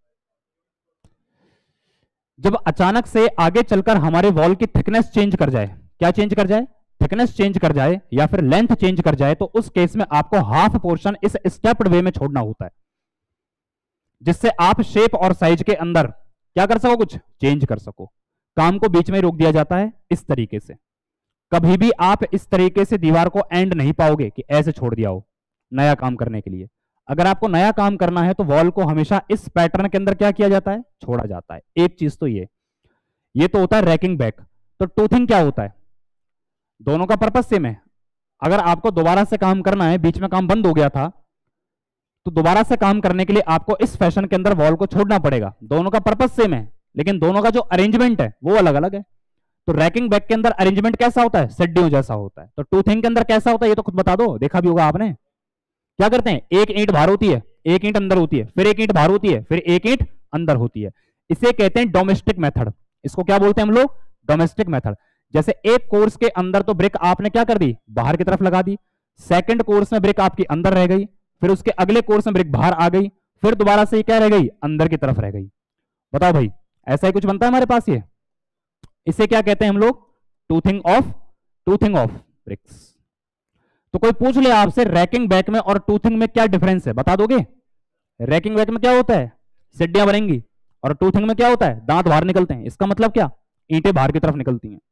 जब अचानक से आगे चलकर हमारे वॉल की थिकनेस चेंज कर जाए, क्या चेंज कर जाए, थिकनेस चेंज कर जाए या फिर लेंथ चेंज कर जाए, तो उस केस में आपको हाफ पोर्शन इस स्टेप्ड वे में छोड़ना होता है, जिससे आप शेप और साइज के अंदर क्या कर सको, कुछ चेंज कर सको। काम को बीच में रोक दिया जाता है इस तरीके से। कभी भी आप इस तरीके से दीवार को एंड नहीं पाओगे कि ऐसे छोड़ दिया हो नया काम करने के लिए। अगर आपको नया काम करना है तो वॉल को हमेशा इस पैटर्न के अंदर क्या किया जाता है, छोड़ा जाता है। एक चीज तो ये ये तो होता है रैकिंग बैक। तो टूथिंग क्या होता है, दोनों का पर्पस सेम है। अगर आपको दोबारा से काम करना है, बीच में काम बंद हो गया था, तो दोबारा से काम करने के लिए आपको इस फैशन के अंदर वॉल को छोड़ना पड़ेगा। दोनों का पर्पस सेम है, लेकिन दोनों का जो अरेंजमेंट है वो अलग अलग है। तो रैकिंग बैक के अंदर अरेंजमेंट कैसा होता है, सीढ़ियों जैसा होता है। तो टूथिंग के अंदर कैसा होता है, ये तो खुद बता दो, देखा भी होगा आपने। क्या करते हैं, एक ईंट बाहर होती है, एक ईंट अंदर होती है, फिर एक ईंट बाहर होती है, फिर एक ईंट अंदर होती है। इसे कहते हैं डोमेस्टिक मेथड। इसको क्या बोलते हैं हम लोग, डोमेस्टिक मेथड। जैसे एक कोर्स के अंदर तो ब्रिक आपने क्या कर दी, बाहर की तरफ लगा दी। सेकंड कोर्स में ब्रिक आपकी अंदर रह गई, फिर उसके अगले कोर्स में ब्रिक बाहर आ गई, फिर दोबारा से ये क्या रह गई, अंदर की तरफ रह गई। बताओ भाई, ऐसा ही कुछ बनता है हमारे पास ये। इसे क्या कहते हैं हम लोग, toothing of toothing of bricks. तो कोई पूछ ले आपसे रैकिंग बैक में और टूथिंग में क्या डिफरेंस है, बता दोगे? रैकिंग बैक में क्या होता है, सिड्डियां बनेंगी, और टूथिंग में क्या होता है, दांत बाहर निकलते हैं। इसका मतलब क्या, ईंटें बाहर की तरफ निकलती हैं।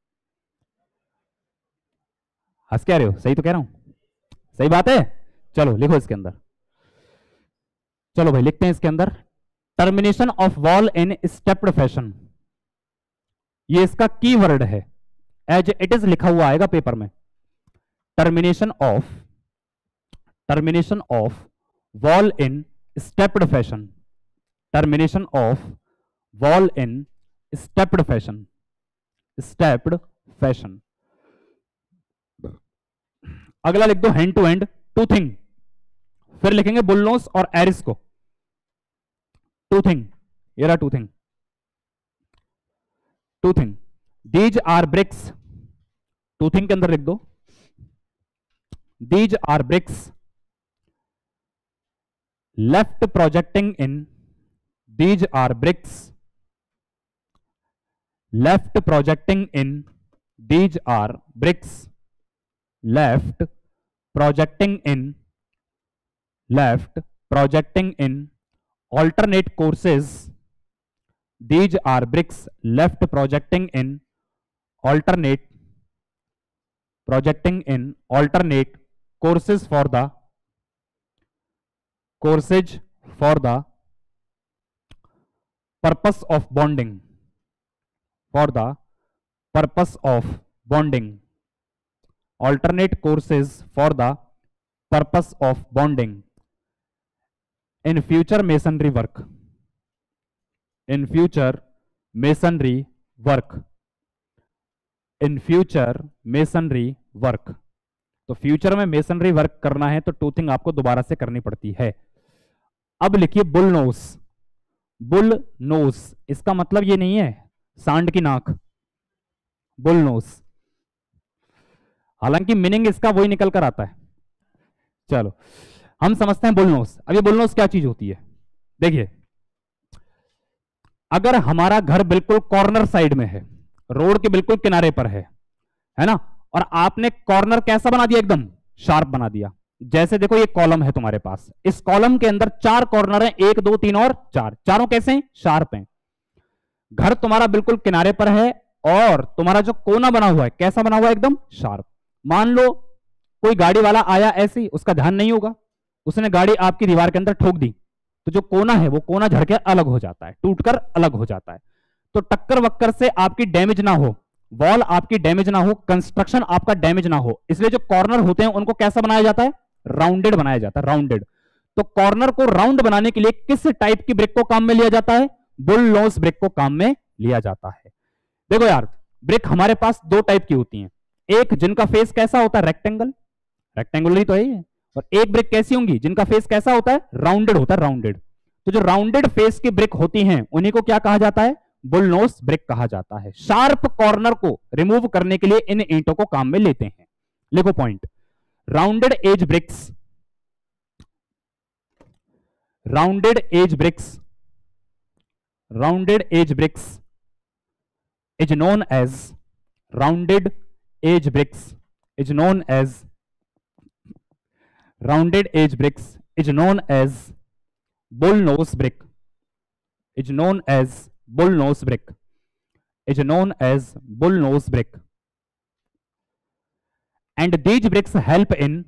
हंस क्या रहे हो, सही तो कह रहा हूं, सही बात है। चलो लिखो इसके अंदर, चलो भाई लिखते हैं इसके अंदर, termination of wall in stepped fashion. ये इसका की वर्ड है, एज इट इज लिखा हुआ आएगा पेपर में। Termination of termination of wall in stepped fashion, termination of wall in stepped fashion, stepped fashion. अगला लिख दो हैंड टू हैंड टूथिंग, फिर लिखेंगे बुलनोस और एरिस को। टूथिंग, ये रहा toothing, toothing, these are bricks, toothing के अंदर लिख दो, these are bricks left projecting in, these are bricks left projecting in, these are bricks left projecting in, left projecting in alternate courses, these are bricks left projecting in alternate projecting in alternate courses for the courses for the purpose of bonding, for the purpose of bonding, alternate courses for the purpose of bonding in future masonry work, in future masonry work, in future masonry work। तो future में masonry work करना है तो toothing आपको दोबारा से करनी पड़ती है। अब लिखिए बुल नोस, बुल नोस इसका मतलब ये नहीं है सांड की नाक, बुल नोस, हालांकि मीनिंग इसका वही निकल कर आता है। चलो हम समझते हैं बुलनोस। अब ये बुलनोस क्या चीज होती है, देखिए अगर हमारा घर बिल्कुल कॉर्नर साइड में है, रोड के बिल्कुल किनारे पर है है ना, और आपने कॉर्नर कैसा बना दिया, एकदम शार्प बना दिया। जैसे देखो ये कॉलम है तुम्हारे पास, इस कॉलम के अंदर चार कॉर्नर हैं, एक दो तीन और चार, चारों कैसे हैं, शार्प हैं। घर तुम्हारा बिल्कुल किनारे पर है और तुम्हारा जो कोना बना हुआ है कैसा बना हुआ है, एकदम शार्प। मान लो कोई गाड़ी वाला आया ऐसे ही, उसका ध्यान नहीं होगा, उसने गाड़ी आपकी दीवार के अंदर ठोक दी, तो जो कोना है वो कोना झड़के अलग हो जाता है, टूटकर अलग हो जाता है। तो टक्कर वक्कर से आपकी डैमेज ना हो, वॉल आपकी डैमेज ना हो, कंस्ट्रक्शन आपका डैमेज ना हो, इसलिए जो कॉर्नर होते हैं उनको कैसा बनाया जाता है, राउंडेड बनाया जाता है, राउंडेड। तो कॉर्नर को राउंड बनाने के लिए किस टाइप की ब्रिक को काम में लिया जाता है, बुलनोस ब्रिक को काम में लिया जाता है। देखो यार ब्रिक हमारे पास दो टाइप की होती हैं, एक जिनका फेस कैसा होता है, रेक्टेंगल, रेक्टेंगुलर ही तो है ये, और एक ब्रिक कैसी होंगी जिनका फेस कैसा होता है, राउंडेड होता है, राउंडेड। तो जो राउंडेड फेस की ब्रिक होती हैं उन्हीं को क्या कहा जाता है, बुलनोस ब्रिक कहा जाता है। शार्प कॉर्नर को रिमूव करने के लिए इन ईंटों को काम में लेते हैं। लिखो point, rounded edge bricks, rounded edge bricks, rounded edge bricks is known as rounded edge bricks, is known as rounded edge bricks is known as bull nose brick, is known as bull nose brick, is known as bull nose brick, and these bricks help in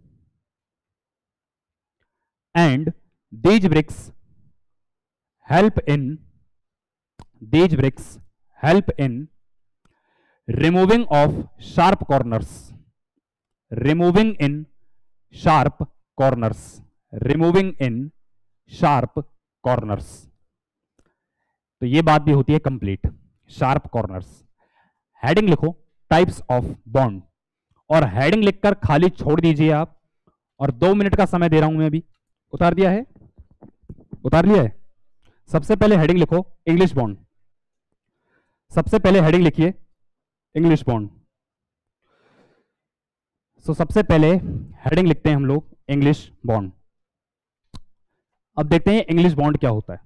and these bricks help in these bricks help in removing of sharp corners, removing in sharp corners, removing in sharp corners। तो ये बात भी होती है complete, sharp corners. Heading लिखो types of bond, और heading लिखकर खाली छोड़ दीजिए आप, और दो मिनट का समय दे रहा हूं मैं अभी। उतार दिया है, उतार लिया है। सबसे पहले हेडिंग लिखो इंग्लिश बॉन्ड, सबसे पहले हेडिंग लिखिए इंग्लिश बॉन्ड। सो सबसे पहले हेडिंग लिखते हैं हम लोग इंग्लिश बॉन्ड। अब देखते हैं इंग्लिश बॉन्ड क्या होता है।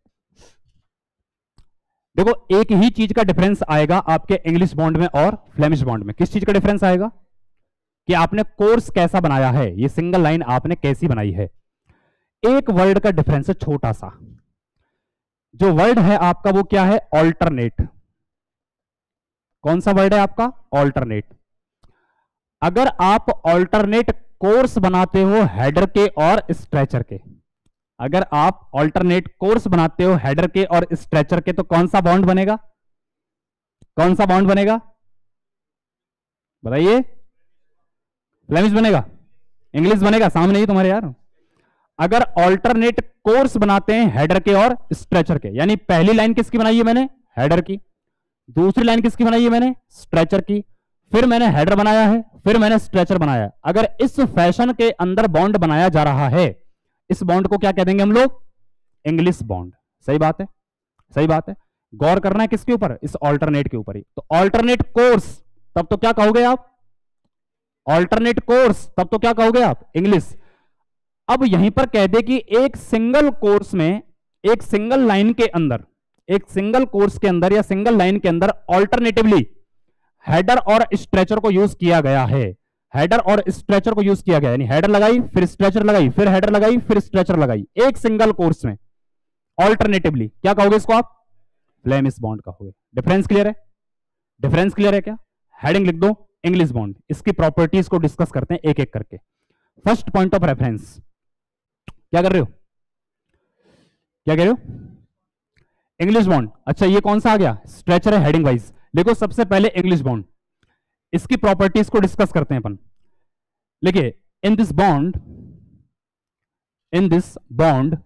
देखो एक ही चीज का डिफरेंस आएगा आपके इंग्लिश बॉन्ड में और फ्लेमिश बॉन्ड में। किस चीज का डिफरेंस आएगा कि आपने कोर्स कैसा बनाया है, ये सिंगल लाइन आपने कैसी बनाई है। एक वर्ड का डिफरेंस है छोटा सा। जो वर्ड है आपका वो क्या है, ऑल्टरनेट। कौन सा वर्ड है आपका, ऑल्टरनेट। अगर आप ऑल्टरनेट कोर्स बनाते हो हेडर के और स्ट्रेचर के, अगर आप ऑल्टरनेट कोर्स बनाते हो हेडर के और स्ट्रेचर के, तो कौन सा बॉन्ड बनेगा, कौन सा बॉन्ड बनेगा बताइए। फ्लेमिश बनेगा, इंग्लिश बनेगा, सामने ही तुम्हारे यार। अगर ऑल्टरनेट कोर्स बनाते हैं हेडर के और स्ट्रेचर के, यानी पहली लाइन किसकी बनाई है मैंने, हेडर की, दूसरी लाइन किसकी बनाई है मैंने, स्ट्रेचर की, फिर मैंने हेडर बनाया है, फिर मैंने स्ट्रेचर बनाया है। अगर इस फैशन के अंदर बॉन्ड बनाया जा रहा है, इस बॉन्ड को क्या कह देंगे हम लोग, इंग्लिश बॉन्ड। सही बात है, सही बात है। गौर करना है किसके ऊपर, इस ऑल्टरनेट के ऊपर ही। तो ऑल्टरनेट कोर्स, तब तो क्या कहोगे आप, ऑल्टरनेट कोर्स, तब तो क्या कहोगे आप, इंग्लिश। अब यहीं पर कह दे कि एक सिंगल कोर्स में, एक सिंगल लाइन के अंदर, एक सिंगल कोर्स के अंदर या सिंगल लाइन के अंदर ऑल्टरनेटिवली हेडर और स्ट्रेचर को यूज किया गया है। हेडर और स्ट्रेचर को यूज किया गया, यानी हेडर लगाई फिर स्ट्रेचर लगाई फिर हेडर लगाई फिर स्ट्रेचर लगाई, एक सिंगल कोर्स में ऑल्टरनेटिवली, क्या कहोगे इसको आप, फ्लेमिश बॉन्ड कहोगे। डिफरेंस क्लियर है, डिफरेंस क्लियर है क्या। हेडिंग लिख दो इंग्लिश बॉन्ड। इसकी प्रॉपर्टीज को डिस्कस करते हैं एक एक करके। फर्स्ट पॉइंट ऑफ रेफरेंस, क्या कर रहे हो, क्या कह रहे हो, इंग्लिश बॉन्ड। अच्छा ये कौन सा आ गया, स्ट्रेचर है हेडिंग वाइज। देखो सबसे पहले इंग्लिश बॉन्ड, इसकी प्रॉपर्टीज को डिस्कस करते हैं अपन। देखिए in this bond, in this bond,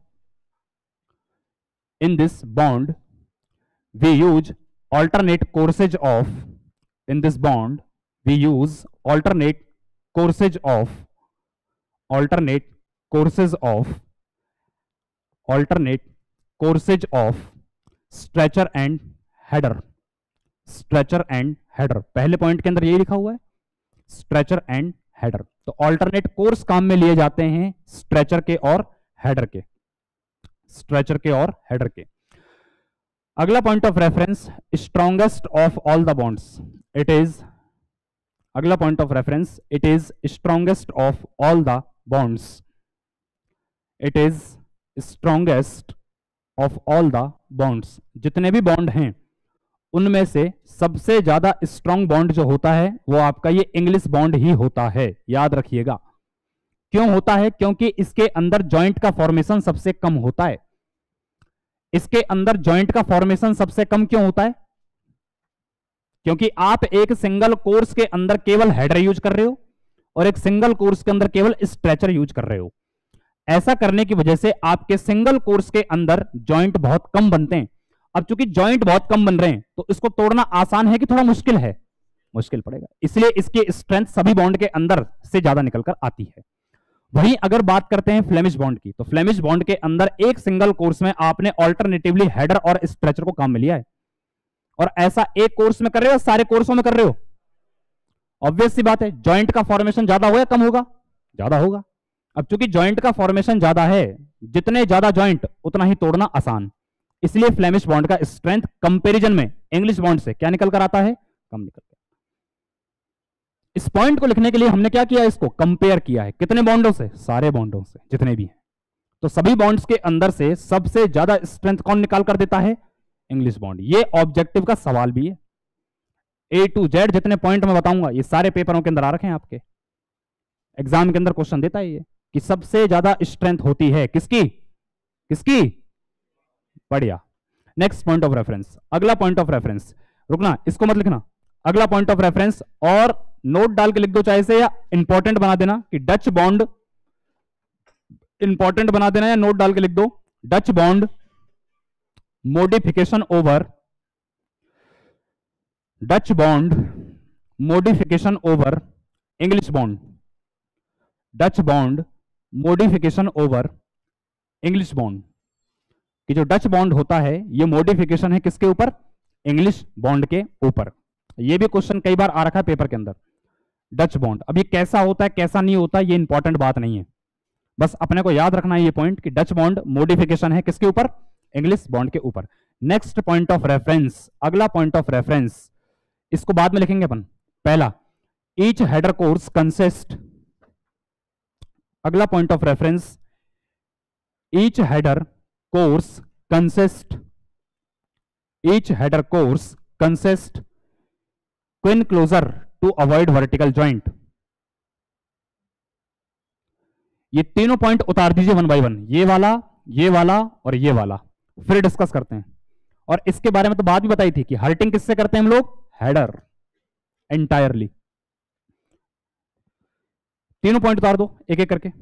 in this bond we use alternate courses of, in this bond we use alternate courses of, alternate courses of, alternate courses of stretcher and header, stretcher and header। पहले point के अंदर यही लिखा हुआ है, stretcher and header। तो alternate course काम में लिए जाते हैं स्ट्रेचर के और हेडर के, स्ट्रेचर के और हेडर के। अगला point of reference, strongest of all the bonds, it is, अगला point of reference, it is strongest of all the bonds, it is strongest of all the bonds. जितने भी बॉन्ड हैं उनमें से सबसे ज्यादा स्ट्रॉन्ग बॉन्ड जो होता है वो आपका ये इंग्लिश बॉन्ड ही होता है, याद रखिएगा। क्यों होता है, क्योंकि इसके अंदर जॉइंट का फॉर्मेशन सबसे कम होता है। इसके अंदर जॉइंट का फॉर्मेशन सबसे कम क्यों होता है, क्योंकि आप एक सिंगल कोर्स के अंदर केवल हेडर यूज कर रहे हो और एक सिंगल कोर्स के अंदर केवल स्ट्रेचर यूज कर रहे हो। ऐसा करने की वजह से आपके सिंगल कोर्स के अंदर जॉइंट बहुत कम बनते हैं। अब चूंकि जॉइंट बहुत कम बन रहे हैं तो इसको तोड़ना आसान है कि थोड़ा मुश्किल है, मुश्किल पड़ेगा, इसलिए इसकी स्ट्रेंथ सभी बॉन्ड के अंदर से ज्यादा निकलकर आती है। वहीं अगर बात करते हैं फ्लेमिश बॉन्ड की, तो फ्लेमिश बॉन्ड के अंदर एक सिंगल कोर्स में आपने ऑल्टरनेटिवली हेडर और स्ट्रेचर को काम में लिया है। और ऐसा एक कोर्स में कर रहे हो, सारे कोर्सों में कर रहे हो, ऑब्वियस सी बात है जॉइंट का फॉर्मेशन ज्यादा होगा या कम होगा, ज्यादा होगा। अब चूंकि जॉइंट का फॉर्मेशन ज्यादा है, जितने ज्यादा जॉइंट उतना ही तोड़ना आसान, इसलिए फ्लेमिश बॉन्ड का स्ट्रेंथ कंपैरिजन में इंग्लिश बॉन्ड से क्या निकल कर आता है, कम निकल कर। इस पॉइंट को लिखने के लिए हमने क्या किया, इसको कंपेयर किया है, कितने बॉन्डों से, सारे बॉन्डों से जितने भी हैं। तो सभी बॉन्ड्स के अंदर से सबसे ज्यादा स्ट्रेंथ कौन निकाल कर देता है, इंग्लिश बॉन्ड। ये ऑब्जेक्टिव का सवाल भी है। ए टू जेड जितने पॉइंट मैं बताऊंगा ये सारे पेपरों के अंदर आ रखे हैं, आपके एग्जाम के अंदर क्वेश्चन देता है ये कि सबसे ज्यादा स्ट्रेंथ होती है किसकी, किसकी, बढ़िया। नेक्स्ट पॉइंट ऑफ रेफरेंस, अगला पॉइंट ऑफ रेफरेंस, रुकना इसको मत लिखना, अगला पॉइंट ऑफ रेफरेंस, और नोट डाल के लिख दो चाहे से, या इंपॉर्टेंट बना देना कि डच बॉन्ड, इंपॉर्टेंट बना देना या नोट डाल के लिख दो, Dutch bond modification over, Dutch bond modification over English bond, Dutch bond modification over English bond. कि जो डच बॉन्ड होता है ये मॉडिफिकेशन है किसके ऊपर, इंग्लिश बॉन्ड के ऊपर। ये भी क्वेश्चन कई बार आ रखा है पेपर के अंदर, डच बॉन्ड। अब ये कैसा होता है कैसा नहीं होता ये इंपॉर्टेंट बात नहीं है, बस अपने को याद रखना है ये पॉइंट कि डच बॉन्ड मॉडिफिकेशन है किसके ऊपर, इंग्लिश बॉन्ड के ऊपर। नेक्स्ट पॉइंट ऑफ रेफरेंस, अगला पॉइंट ऑफ रेफरेंस, इसको बाद में लिखेंगे अपन। पहला, ईच हेडर कोर्स कंसिस्ट, अगला point of reference, each header course consist, each header course consist queen closer to avoid vertical joint. ये तीनों पॉइंट उतार दीजिए वन बाय वन, ये वाला, ये वाला और ये वाला, फिर डिस्कस करते हैं। और इसके बारे में तो बात भी बताई थी कि हर्टिंग किससे करते हैं हम लोग, हेडर एंटायरली। तीनों पॉइंट उतार दो एक एक करके।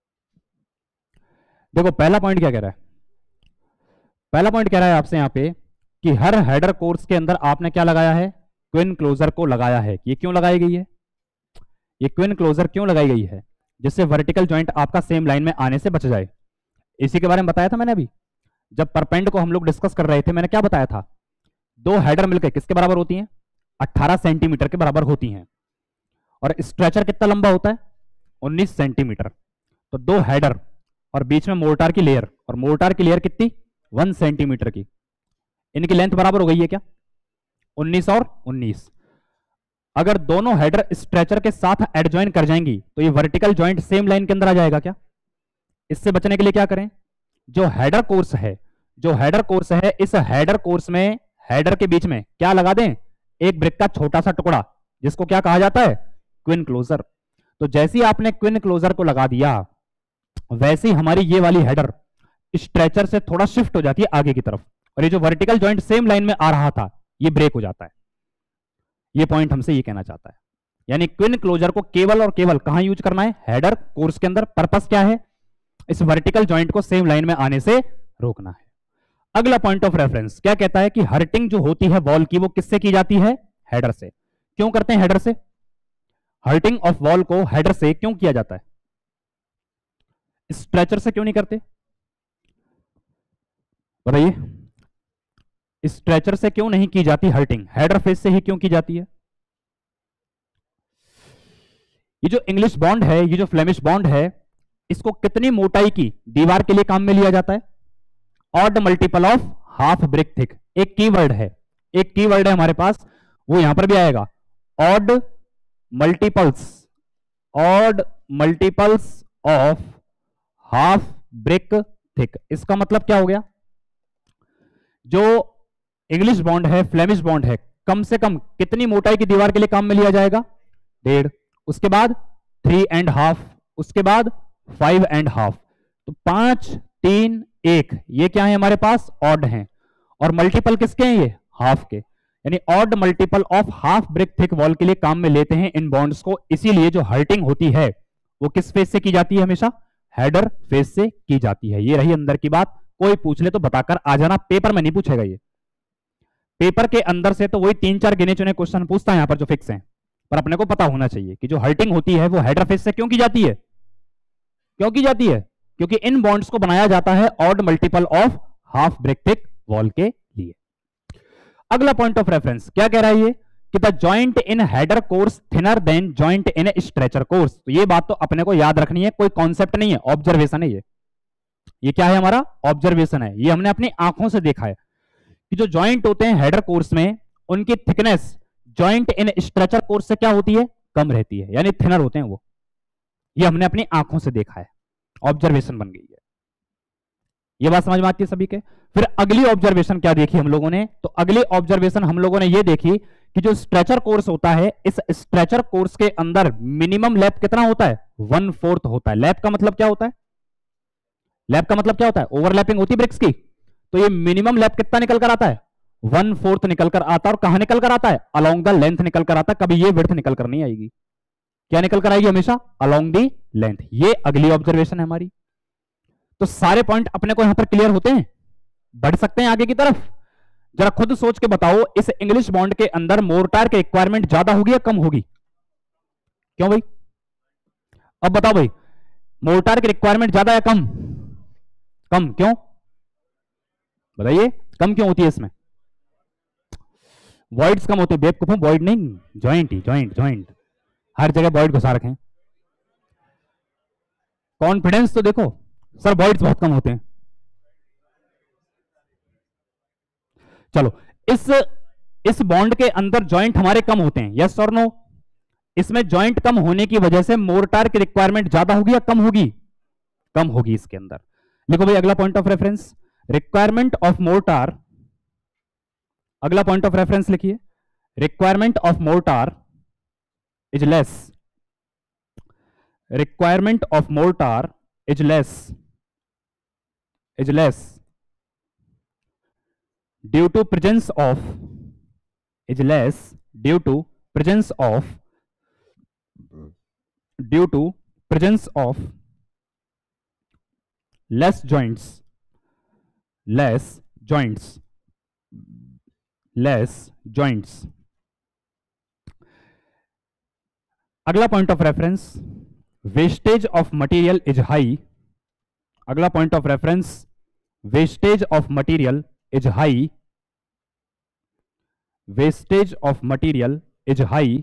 देखो पहला पॉइंट क्या कह रहा है, पहला पॉइंट कह रहा है आपसे यहां पे कि हर हेडर कोर्स के अंदर आपने क्या लगाया है, क्विन क्लोजर को लगाया है। ये क्यों लगाई गई है, ये क्विन क्लोजर क्यों लगाई गई है, जिससे वर्टिकल जॉइंट आपका सेम लाइन में आने से बच जाए। इसी के बारे में बताया था मैंने अभी, जब परपेंड को हम लोग डिस्कस कर रहे थे, मैंने क्या बताया था, दो हेडर मिलकर किसके बराबर होती हैं, अठारह सेंटीमीटर के बराबर होती हैं। और स्ट्रेचर कितना लंबा होता है, उन्नीस सेंटीमीटर। तो दो हेडर और बीच में मोर्टार की लेयर, और मोर्टार की लेयर कितनी, वन सेंटीमीटर की, इनकी लेंथ बराबर हो गई है क्या, उन्नीस और उन्नीस। अगर दोनों हेडर स्ट्रेचर के साथ एडजॉइन कर जाएंगी तो ये वर्टिकल जॉइंट सेम लाइन के अंदर आ जाएगा क्या। इससे बचने के लिए क्या करें, जो हेडर कोर्स है, जो हेडर कोर्स है, इस हेडर कोर्स में हेडर के बीच में क्या लगा दें, एक ब्रिक का छोटा सा टुकड़ा, जिसको क्या कहा जाता है, क्विन क्लोजर। तो जैसे ही आपने क्विन क्लोजर को लगा दिया, वैसे ही हमारी ये वाली हेडर स्ट्रेचर से थोड़ा शिफ्ट हो जाती है आगे की तरफ, और ये जो वर्टिकल जॉइंट सेम लाइन में आ रहा था ये ब्रेक हो जाता है। ये पॉइंट हमसे ये कहना चाहता है, यानी क्विन क्लोजर को केवल और केवल कहां यूज करना है, हेडर कोर्स के अंदर। पर्पस क्या है, इस वर्टिकल जॉइंट को सेम लाइन में आने से रोकना है। अगला पॉइंट ऑफ रेफरेंस क्या कहता है कि हर्टिंग जो होती है वॉल की, वो किससे की जाती है, हेडर से। क्यों करते हैं हेडर से, हर्टिंग ऑफ वॉल को हेडर से क्यों किया जाता है, स्ट्रेचर से क्यों नहीं करते, बताइए। स्ट्रेचर से क्यों नहीं की जाती हर्टिंग, हेडर फेस से ही क्यों की जाती है। ये जो इंग्लिश बॉन्ड है, ये जो फ्लेमिश बॉन्ड है, इसको कितनी मोटाई की दीवार के लिए काम में लिया जाता है, odd multiple of half brick thick. एक कीवर्ड है, एक कीवर्ड है हमारे पास, वो यहां पर भी आएगा, odd multiples, odd multiples of half brick thick. इसका मतलब क्या हो गया, जो इंग्लिश बॉन्ड है, फ्लेमिश बॉन्ड है, कम से कम कितनी मोटाई की दीवार के लिए काम में लिया जाएगा, डेढ़, उसके बाद थ्री एंड हाफ, उसके बाद फाइव एंड हाफ। तो पांच, तीन, एक, ये क्या है हमारे पास, ऑड हैं, और मल्टीपल किसके हैं, ये हाफ के, यानी odd multiple of half brick thick wall के लिए काम में लेते हैं इन बॉन्ड्स को। इसीलिए जो हर्टिंग होती है वो किस फेस से की जाती है, हमेशा हेडर फेस से की जाती है। ये रही अंदर की बात, कोई पूछ ले तो बताकर आ जाना, पेपर में नहीं पूछेगा ये, पेपर के अंदर से तो वही तीन चार गिने चुने क्वेश्चन पूछता है यहां पर जो फिक्स हैं, पर अपने को पता होना चाहिए कि जो हर्टिंग होती है वो हेडर फेस से क्यों की जाती है, क्यों की जाती है, क्योंकि इन बॉन्ड्स को बनाया जाता है odd multiple of half brick thick wall के लिए। अगला पॉइंट ऑफ रेफरेंस क्या कह रहा है ये, कि the joint in header course thinner than joint in stretcher course. तो ये बात तो अपने को याद रखनी है, कोई कॉन्सेप्ट नहीं है, ऑब्जर्वेशन है ये। ये क्या है हमारा, ऑब्जर्वेशन है, ये हमने अपनी आंखों से देखा है कि जो जॉइंट होते हैं हेडर कोर्स में, उनकी thickness joint in stretcher course से क्या होती है, कम रहती है, यानी थिनर होते हैं वो। ये हमने अपनी आंखों से देखा है, ऑब्जर्वेशन बन गई है। ये बात समझ में आती है सभी के। फिर अगली ऑब्जर्वेशन क्या देखी हम लोगों ने, तो अगली ऑब्जर्वेशन हम लोगों ने ये देखी कि जो स्ट्रेचर कोर्स होता है, इस स्ट्रेचर कोर्स के अंदर मिनिमम लैप कितना होता है, वन फोर्थ होता है। लैप का मतलब क्या होता है, लैप का मतलब क्या होता है, ओवरलैपिंग होती है ब्रिक्स की। तो ये मिनिमम लैप कितना निकल कर आता है, वन फोर्थ निकल कर आता है। और कहां निकल कर आता है, अलोंग द लेंथ निकल कर आता है, कभी ये विड्थ निकल कर नहीं आएगी। क्या निकल कर आएगी, हमेशा अलोंग दी लेंथ। ये अगली ऑब्जर्वेशन है हमारी। तो सारे पॉइंट अपने को यहां पर क्लियर होते हैं, बढ़ सकते हैं आगे की तरफ। जरा खुद सोच के बताओ, इस इंग्लिश बॉन्ड के अंदर मोर्टार की रिक्वायरमेंट ज्यादा होगी या कम होगी, क्यों भाई, अब बताओ भाई, मोर्टार की रिक्वायरमेंट ज्यादा या कम, कम, क्यों बताइए, कम क्यों होती है इसमें, वॉइड्स कम होते हैं, बेवकूफों, वॉइड नहीं, जॉइंट ही, जॉइंट जॉइंट, हर जगह वॉइड घुसा रखें। कॉन्फिडेंस तो देखो सर, वॉइड्स बहुत कम होते हैं। चलो, इस इस बॉन्ड के अंदर जॉइंट हमारे कम होते हैं, यस और नो? इसमें जॉइंट कम होने की वजह से मोर्टार की रिक्वायरमेंट ज्यादा होगी या कम होगी? कम होगी इसके अंदर। लिखो भाई अगला point of reference, requirement of mortar. अगला पॉइंट ऑफ रेफरेंस लिखिए, requirement of mortar is less, requirement of mortar is less, is less due to presence of, is less due to presence of, due to presence of less joints, less joints, less joints। अगला point of reference, wastage of material is high. अगला point of reference, wastage of material is high, wastage of material is high,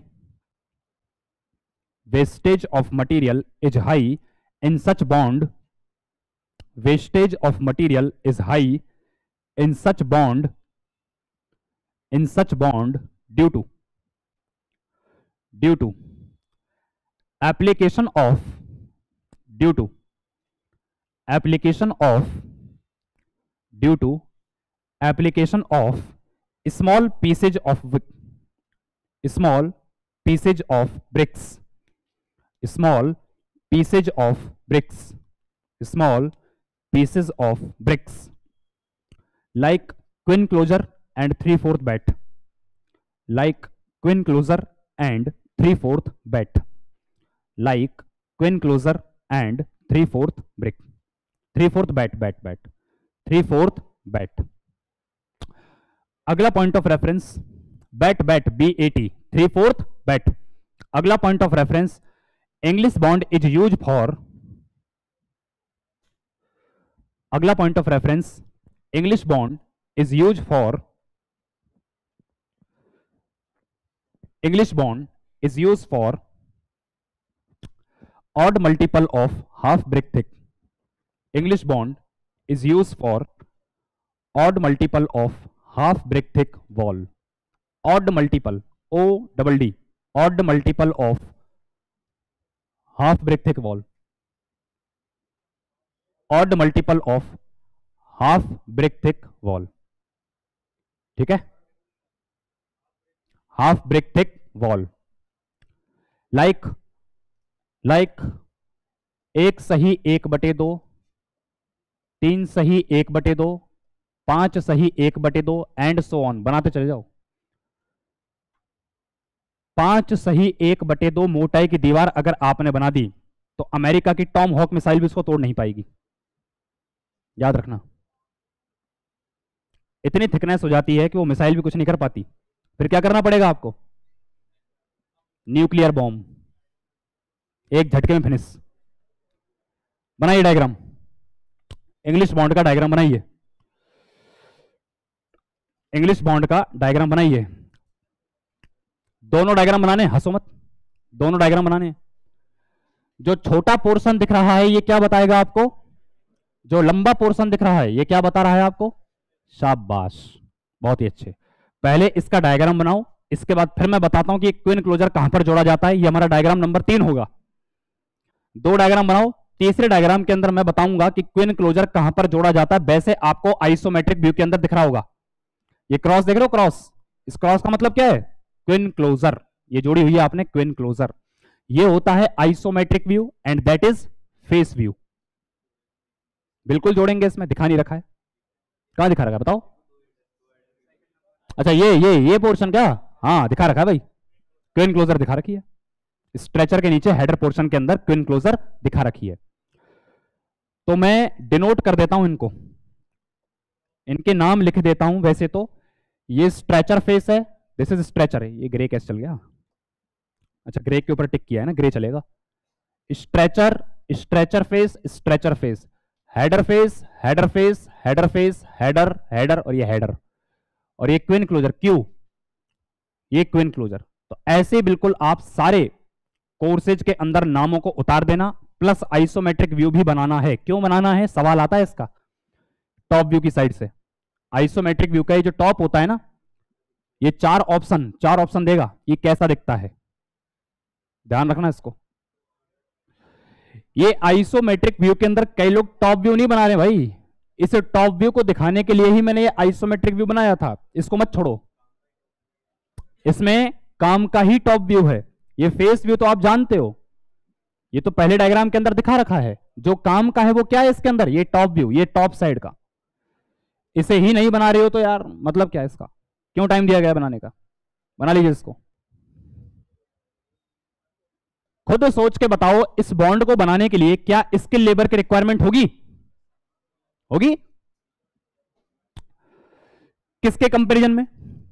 wastage of material is high in such bond, wastage of material is high in such bond, in such bond due to, due to application of, due to application of, due to application of small pieces of small pieces of bricks, small pieces of bricks, small pieces of bricks like queen closure and three fourth bat, like queen closure and three fourth bat, like queen closure and three fourth brick, three fourth bat, bat bat three fourth bat। अगला point of reference, bat bat B A T, three fourth bat. अगला point of reference, English bond is use for, अगला point of reference, English bond is use for, English bond is use for odd multiple of half brick thick, English bond is used for odd multiple of half brick thick wall, odd multiple, O double D, odd multiple of half brick thick wall, odd multiple of half brick thick wall, ठीक है, half brick thick wall, like like like, एक सही एक बटे दो, तीन सही एक बटे दो, पांच सही एक बटे दो, एंड सो ऑन, बनाते चले जाओ। पांच सही एक बटे दो मोटाई की दीवार अगर आपने बना दी तो अमेरिका की टॉम हॉक मिसाइल भी उसको तोड़ नहीं पाएगी, याद रखना। इतनी थिकनेस हो जाती है कि वो मिसाइल भी कुछ नहीं कर पाती। फिर क्या करना पड़ेगा आपको? न्यूक्लियर बॉम्ब, एक झटके में फिनिश। बनाइए डायग्राम, इंग्लिश बॉन्ड का डायग्राम बनाइए, इंग्लिश बॉन्ड का डायग्राम बनाइए। दोनों डायग्राम बनाने, हंसो मत, दोनों डायग्राम बनाने। जो छोटा पोर्शन दिख रहा है ये क्या बताएगा आपको? जो लंबा पोर्शन दिख रहा है ये क्या बता रहा है आपको? शाबाश, बहुत ही अच्छे। पहले इसका डायग्राम बनाओ, इसके बाद फिर मैं बताता हूं कि क्वीन क्लोजर कहां पर जोड़ा जाता है। ये हमारा डायग्राम नंबर तीन होगा। दो डायग्राम बनाओ, तीसरे डायग्राम के अंदर मैं बताऊंगा कि क्वीन क्लोजर कहां पर जोड़ा जाता है। वैसे आपको आइसोमेट्रिक व्यू के अंदर दिख रहा होगा, ये क्रॉस देख रहे हो, क्रॉस, इस क्रॉस का मतलब क्या है? क्वीन क्लोजर, ये जोड़ी हुई है आपने क्वीन क्लोजर। ये होता है isometric view and that is face view. बिल्कुल जोड़ेंगे, इसमें दिखा नहीं रखा है, कहां दिखा रखा है बताओ? अच्छा ये ये ये पोर्शन क्या? हाँ दिखा रखा है भाई, क्वीन क्लोजर दिखा रखी है। स्ट्रेचर के नीचे हेडर पोर्शन के अंदर क्वीन क्लोजर दिखा रखी है। तो मैं डिनोट कर देता हूं इनको, इनके नाम लिख देता हूं। वैसे तो ये स्ट्रेचर फेस है, दिस इज स्ट्रेचर है। ये ग्रे कैसे चल गया? अच्छा ग्रे के ऊपर टिक किया है ना, ग्रे चलेगा। Stretcher, stretcher face, stretcher face, header face, header face, header face, header, header और ये हेडर, और ये क्वीन क्लोजर क्यू, ये क्वीन क्लोजर। तो ऐसे बिल्कुल आप सारे कोर्सेज के अंदर नामों को उतार देना, प्लस आइसोमेट्रिक व्यू भी बनाना है। क्यों बनाना है, सवाल आता है इसका टॉप व्यू की साइड से। आइसोमेट्रिक व्यू का ये जो टॉप होता है ना, ये चार ऑप्शन चार ऑप्शन देगा, ये कैसा दिखता है, ध्यान रखना इसको। ये आइसोमेट्रिक व्यू के अंदर कई लोग टॉप व्यू नहीं बना रहे भाई, इस टॉप व्यू को दिखाने के लिए ही मैंने ये आइसोमेट्रिक व्यू बनाया था, इसको मत छोड़ो। इसमें काम का ही टॉप व्यू है। ये फेस व्यू तो आप जानते हो, ये तो पहले डायग्राम के अंदर दिखा रखा है। जो काम का है वो क्या है इसके अंदर, ये टॉप व्यू, ये टॉप साइड का। इसे ही नहीं बना रहे हो तो यार मतलब क्या है इसका, क्यों टाइम दिया गया बनाने का, बना लीजिए इसको। खुद सोच के बताओ, इस बॉन्ड को बनाने के लिए क्या स्किल लेबर की रिक्वायरमेंट होगी, होगी किसके कंपैरिजन में,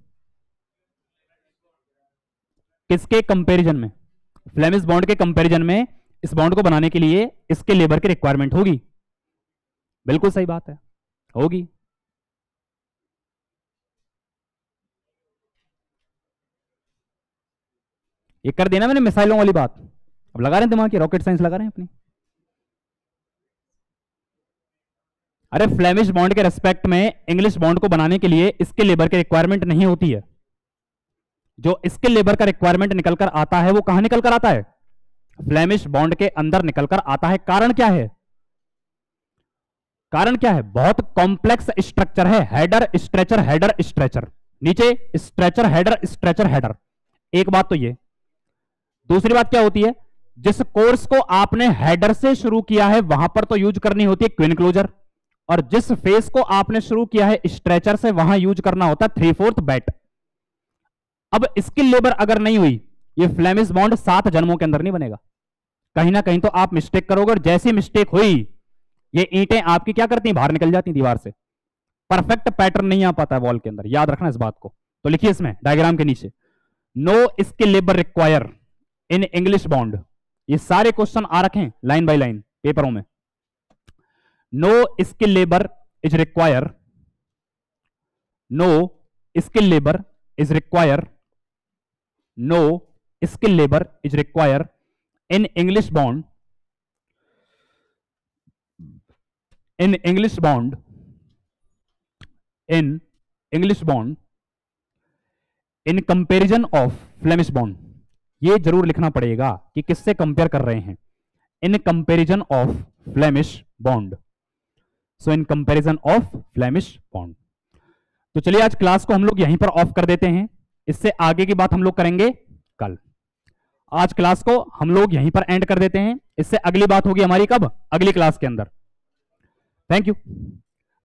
किसके कंपैरिजन में, फ्लेमिश बॉन्ड के कंपैरिजन में इस बॉन्ड को बनाने के लिए स्किल लेबर की रिक्वायरमेंट होगी। बिल्कुल सही बात है, होगी। ये कर देना मैंने मिसाइलों वाली बात, अब लगा रहे हैं दिमाग की, रॉकेट साइंस लगा रहे हैं अपनी। अरे फ्लेमिश बॉन्ड के रेस्पेक्ट में इंग्लिश बॉन्ड को बनाने के लिए स्किल लेबर की रिक्वायरमेंट नहीं होती है। जो स्किल लेबर का रिक्वायरमेंट निकलकर आता है वो कहां निकलकर आता है, फ्लेमिश बॉन्ड के अंदर निकलकर आता है। कारण क्या है, कारण क्या है, बहुत कॉम्प्लेक्स स्ट्रक्चर है, हेडर स्ट्रेचर हेडर स्ट्रेचर, नीचे स्ट्रेचर हेडर स्ट्रेचर हेडर। एक बात तो ये, दूसरी बात क्या होती है, जिस कोर्स को आपने हेडर से शुरू किया है वहां पर तो यूज करनी होती है क्वीन क्लोजर, और जिस फेस को आपने शुरू किया है स्ट्रेचर से वहां यूज करना होता है थ्री फोर्थ बैट। अब स्किल लेबर अगर नहीं हुई, ये फ्लेमिश बॉन्ड सात जन्मों के अंदर नहीं बनेगा। कहीं ना कहीं तो आप मिस्टेक करोगे, और जैसी मिस्टेक हुई ये ईंटें आपकी क्या करती हैं, बाहर निकल जाती हैं दीवार से। परफेक्ट पैटर्न नहीं आ पाता है वॉल के अंदर, याद रखना इस बात को। तो लिखिए इसमें डायग्राम के नीचे, no skill labour require in English bond. ये सारे क्वेश्चन आ रखे हैं लाइन बाय लाइन पेपरों में। No skill labour is require, no skill labour is require, no skill labour is require in English bond, in English bond, in English bond in comparison of Flemish bond. ये जरूर लिखना पड़ेगा कि किससे compare कर रहे हैं, in comparison of Flemish bond. So in comparison of Flemish bond. तो चलिए आज क्लास को हम लोग यहीं पर ऑफ कर देते हैं, इससे आगे की बात हम लोग करेंगे कल। आज क्लास को हम लोग यहीं पर एंड कर देते हैं, इससे अगली बात होगी हमारी कब, अगली क्लास के अंदर। Thank you.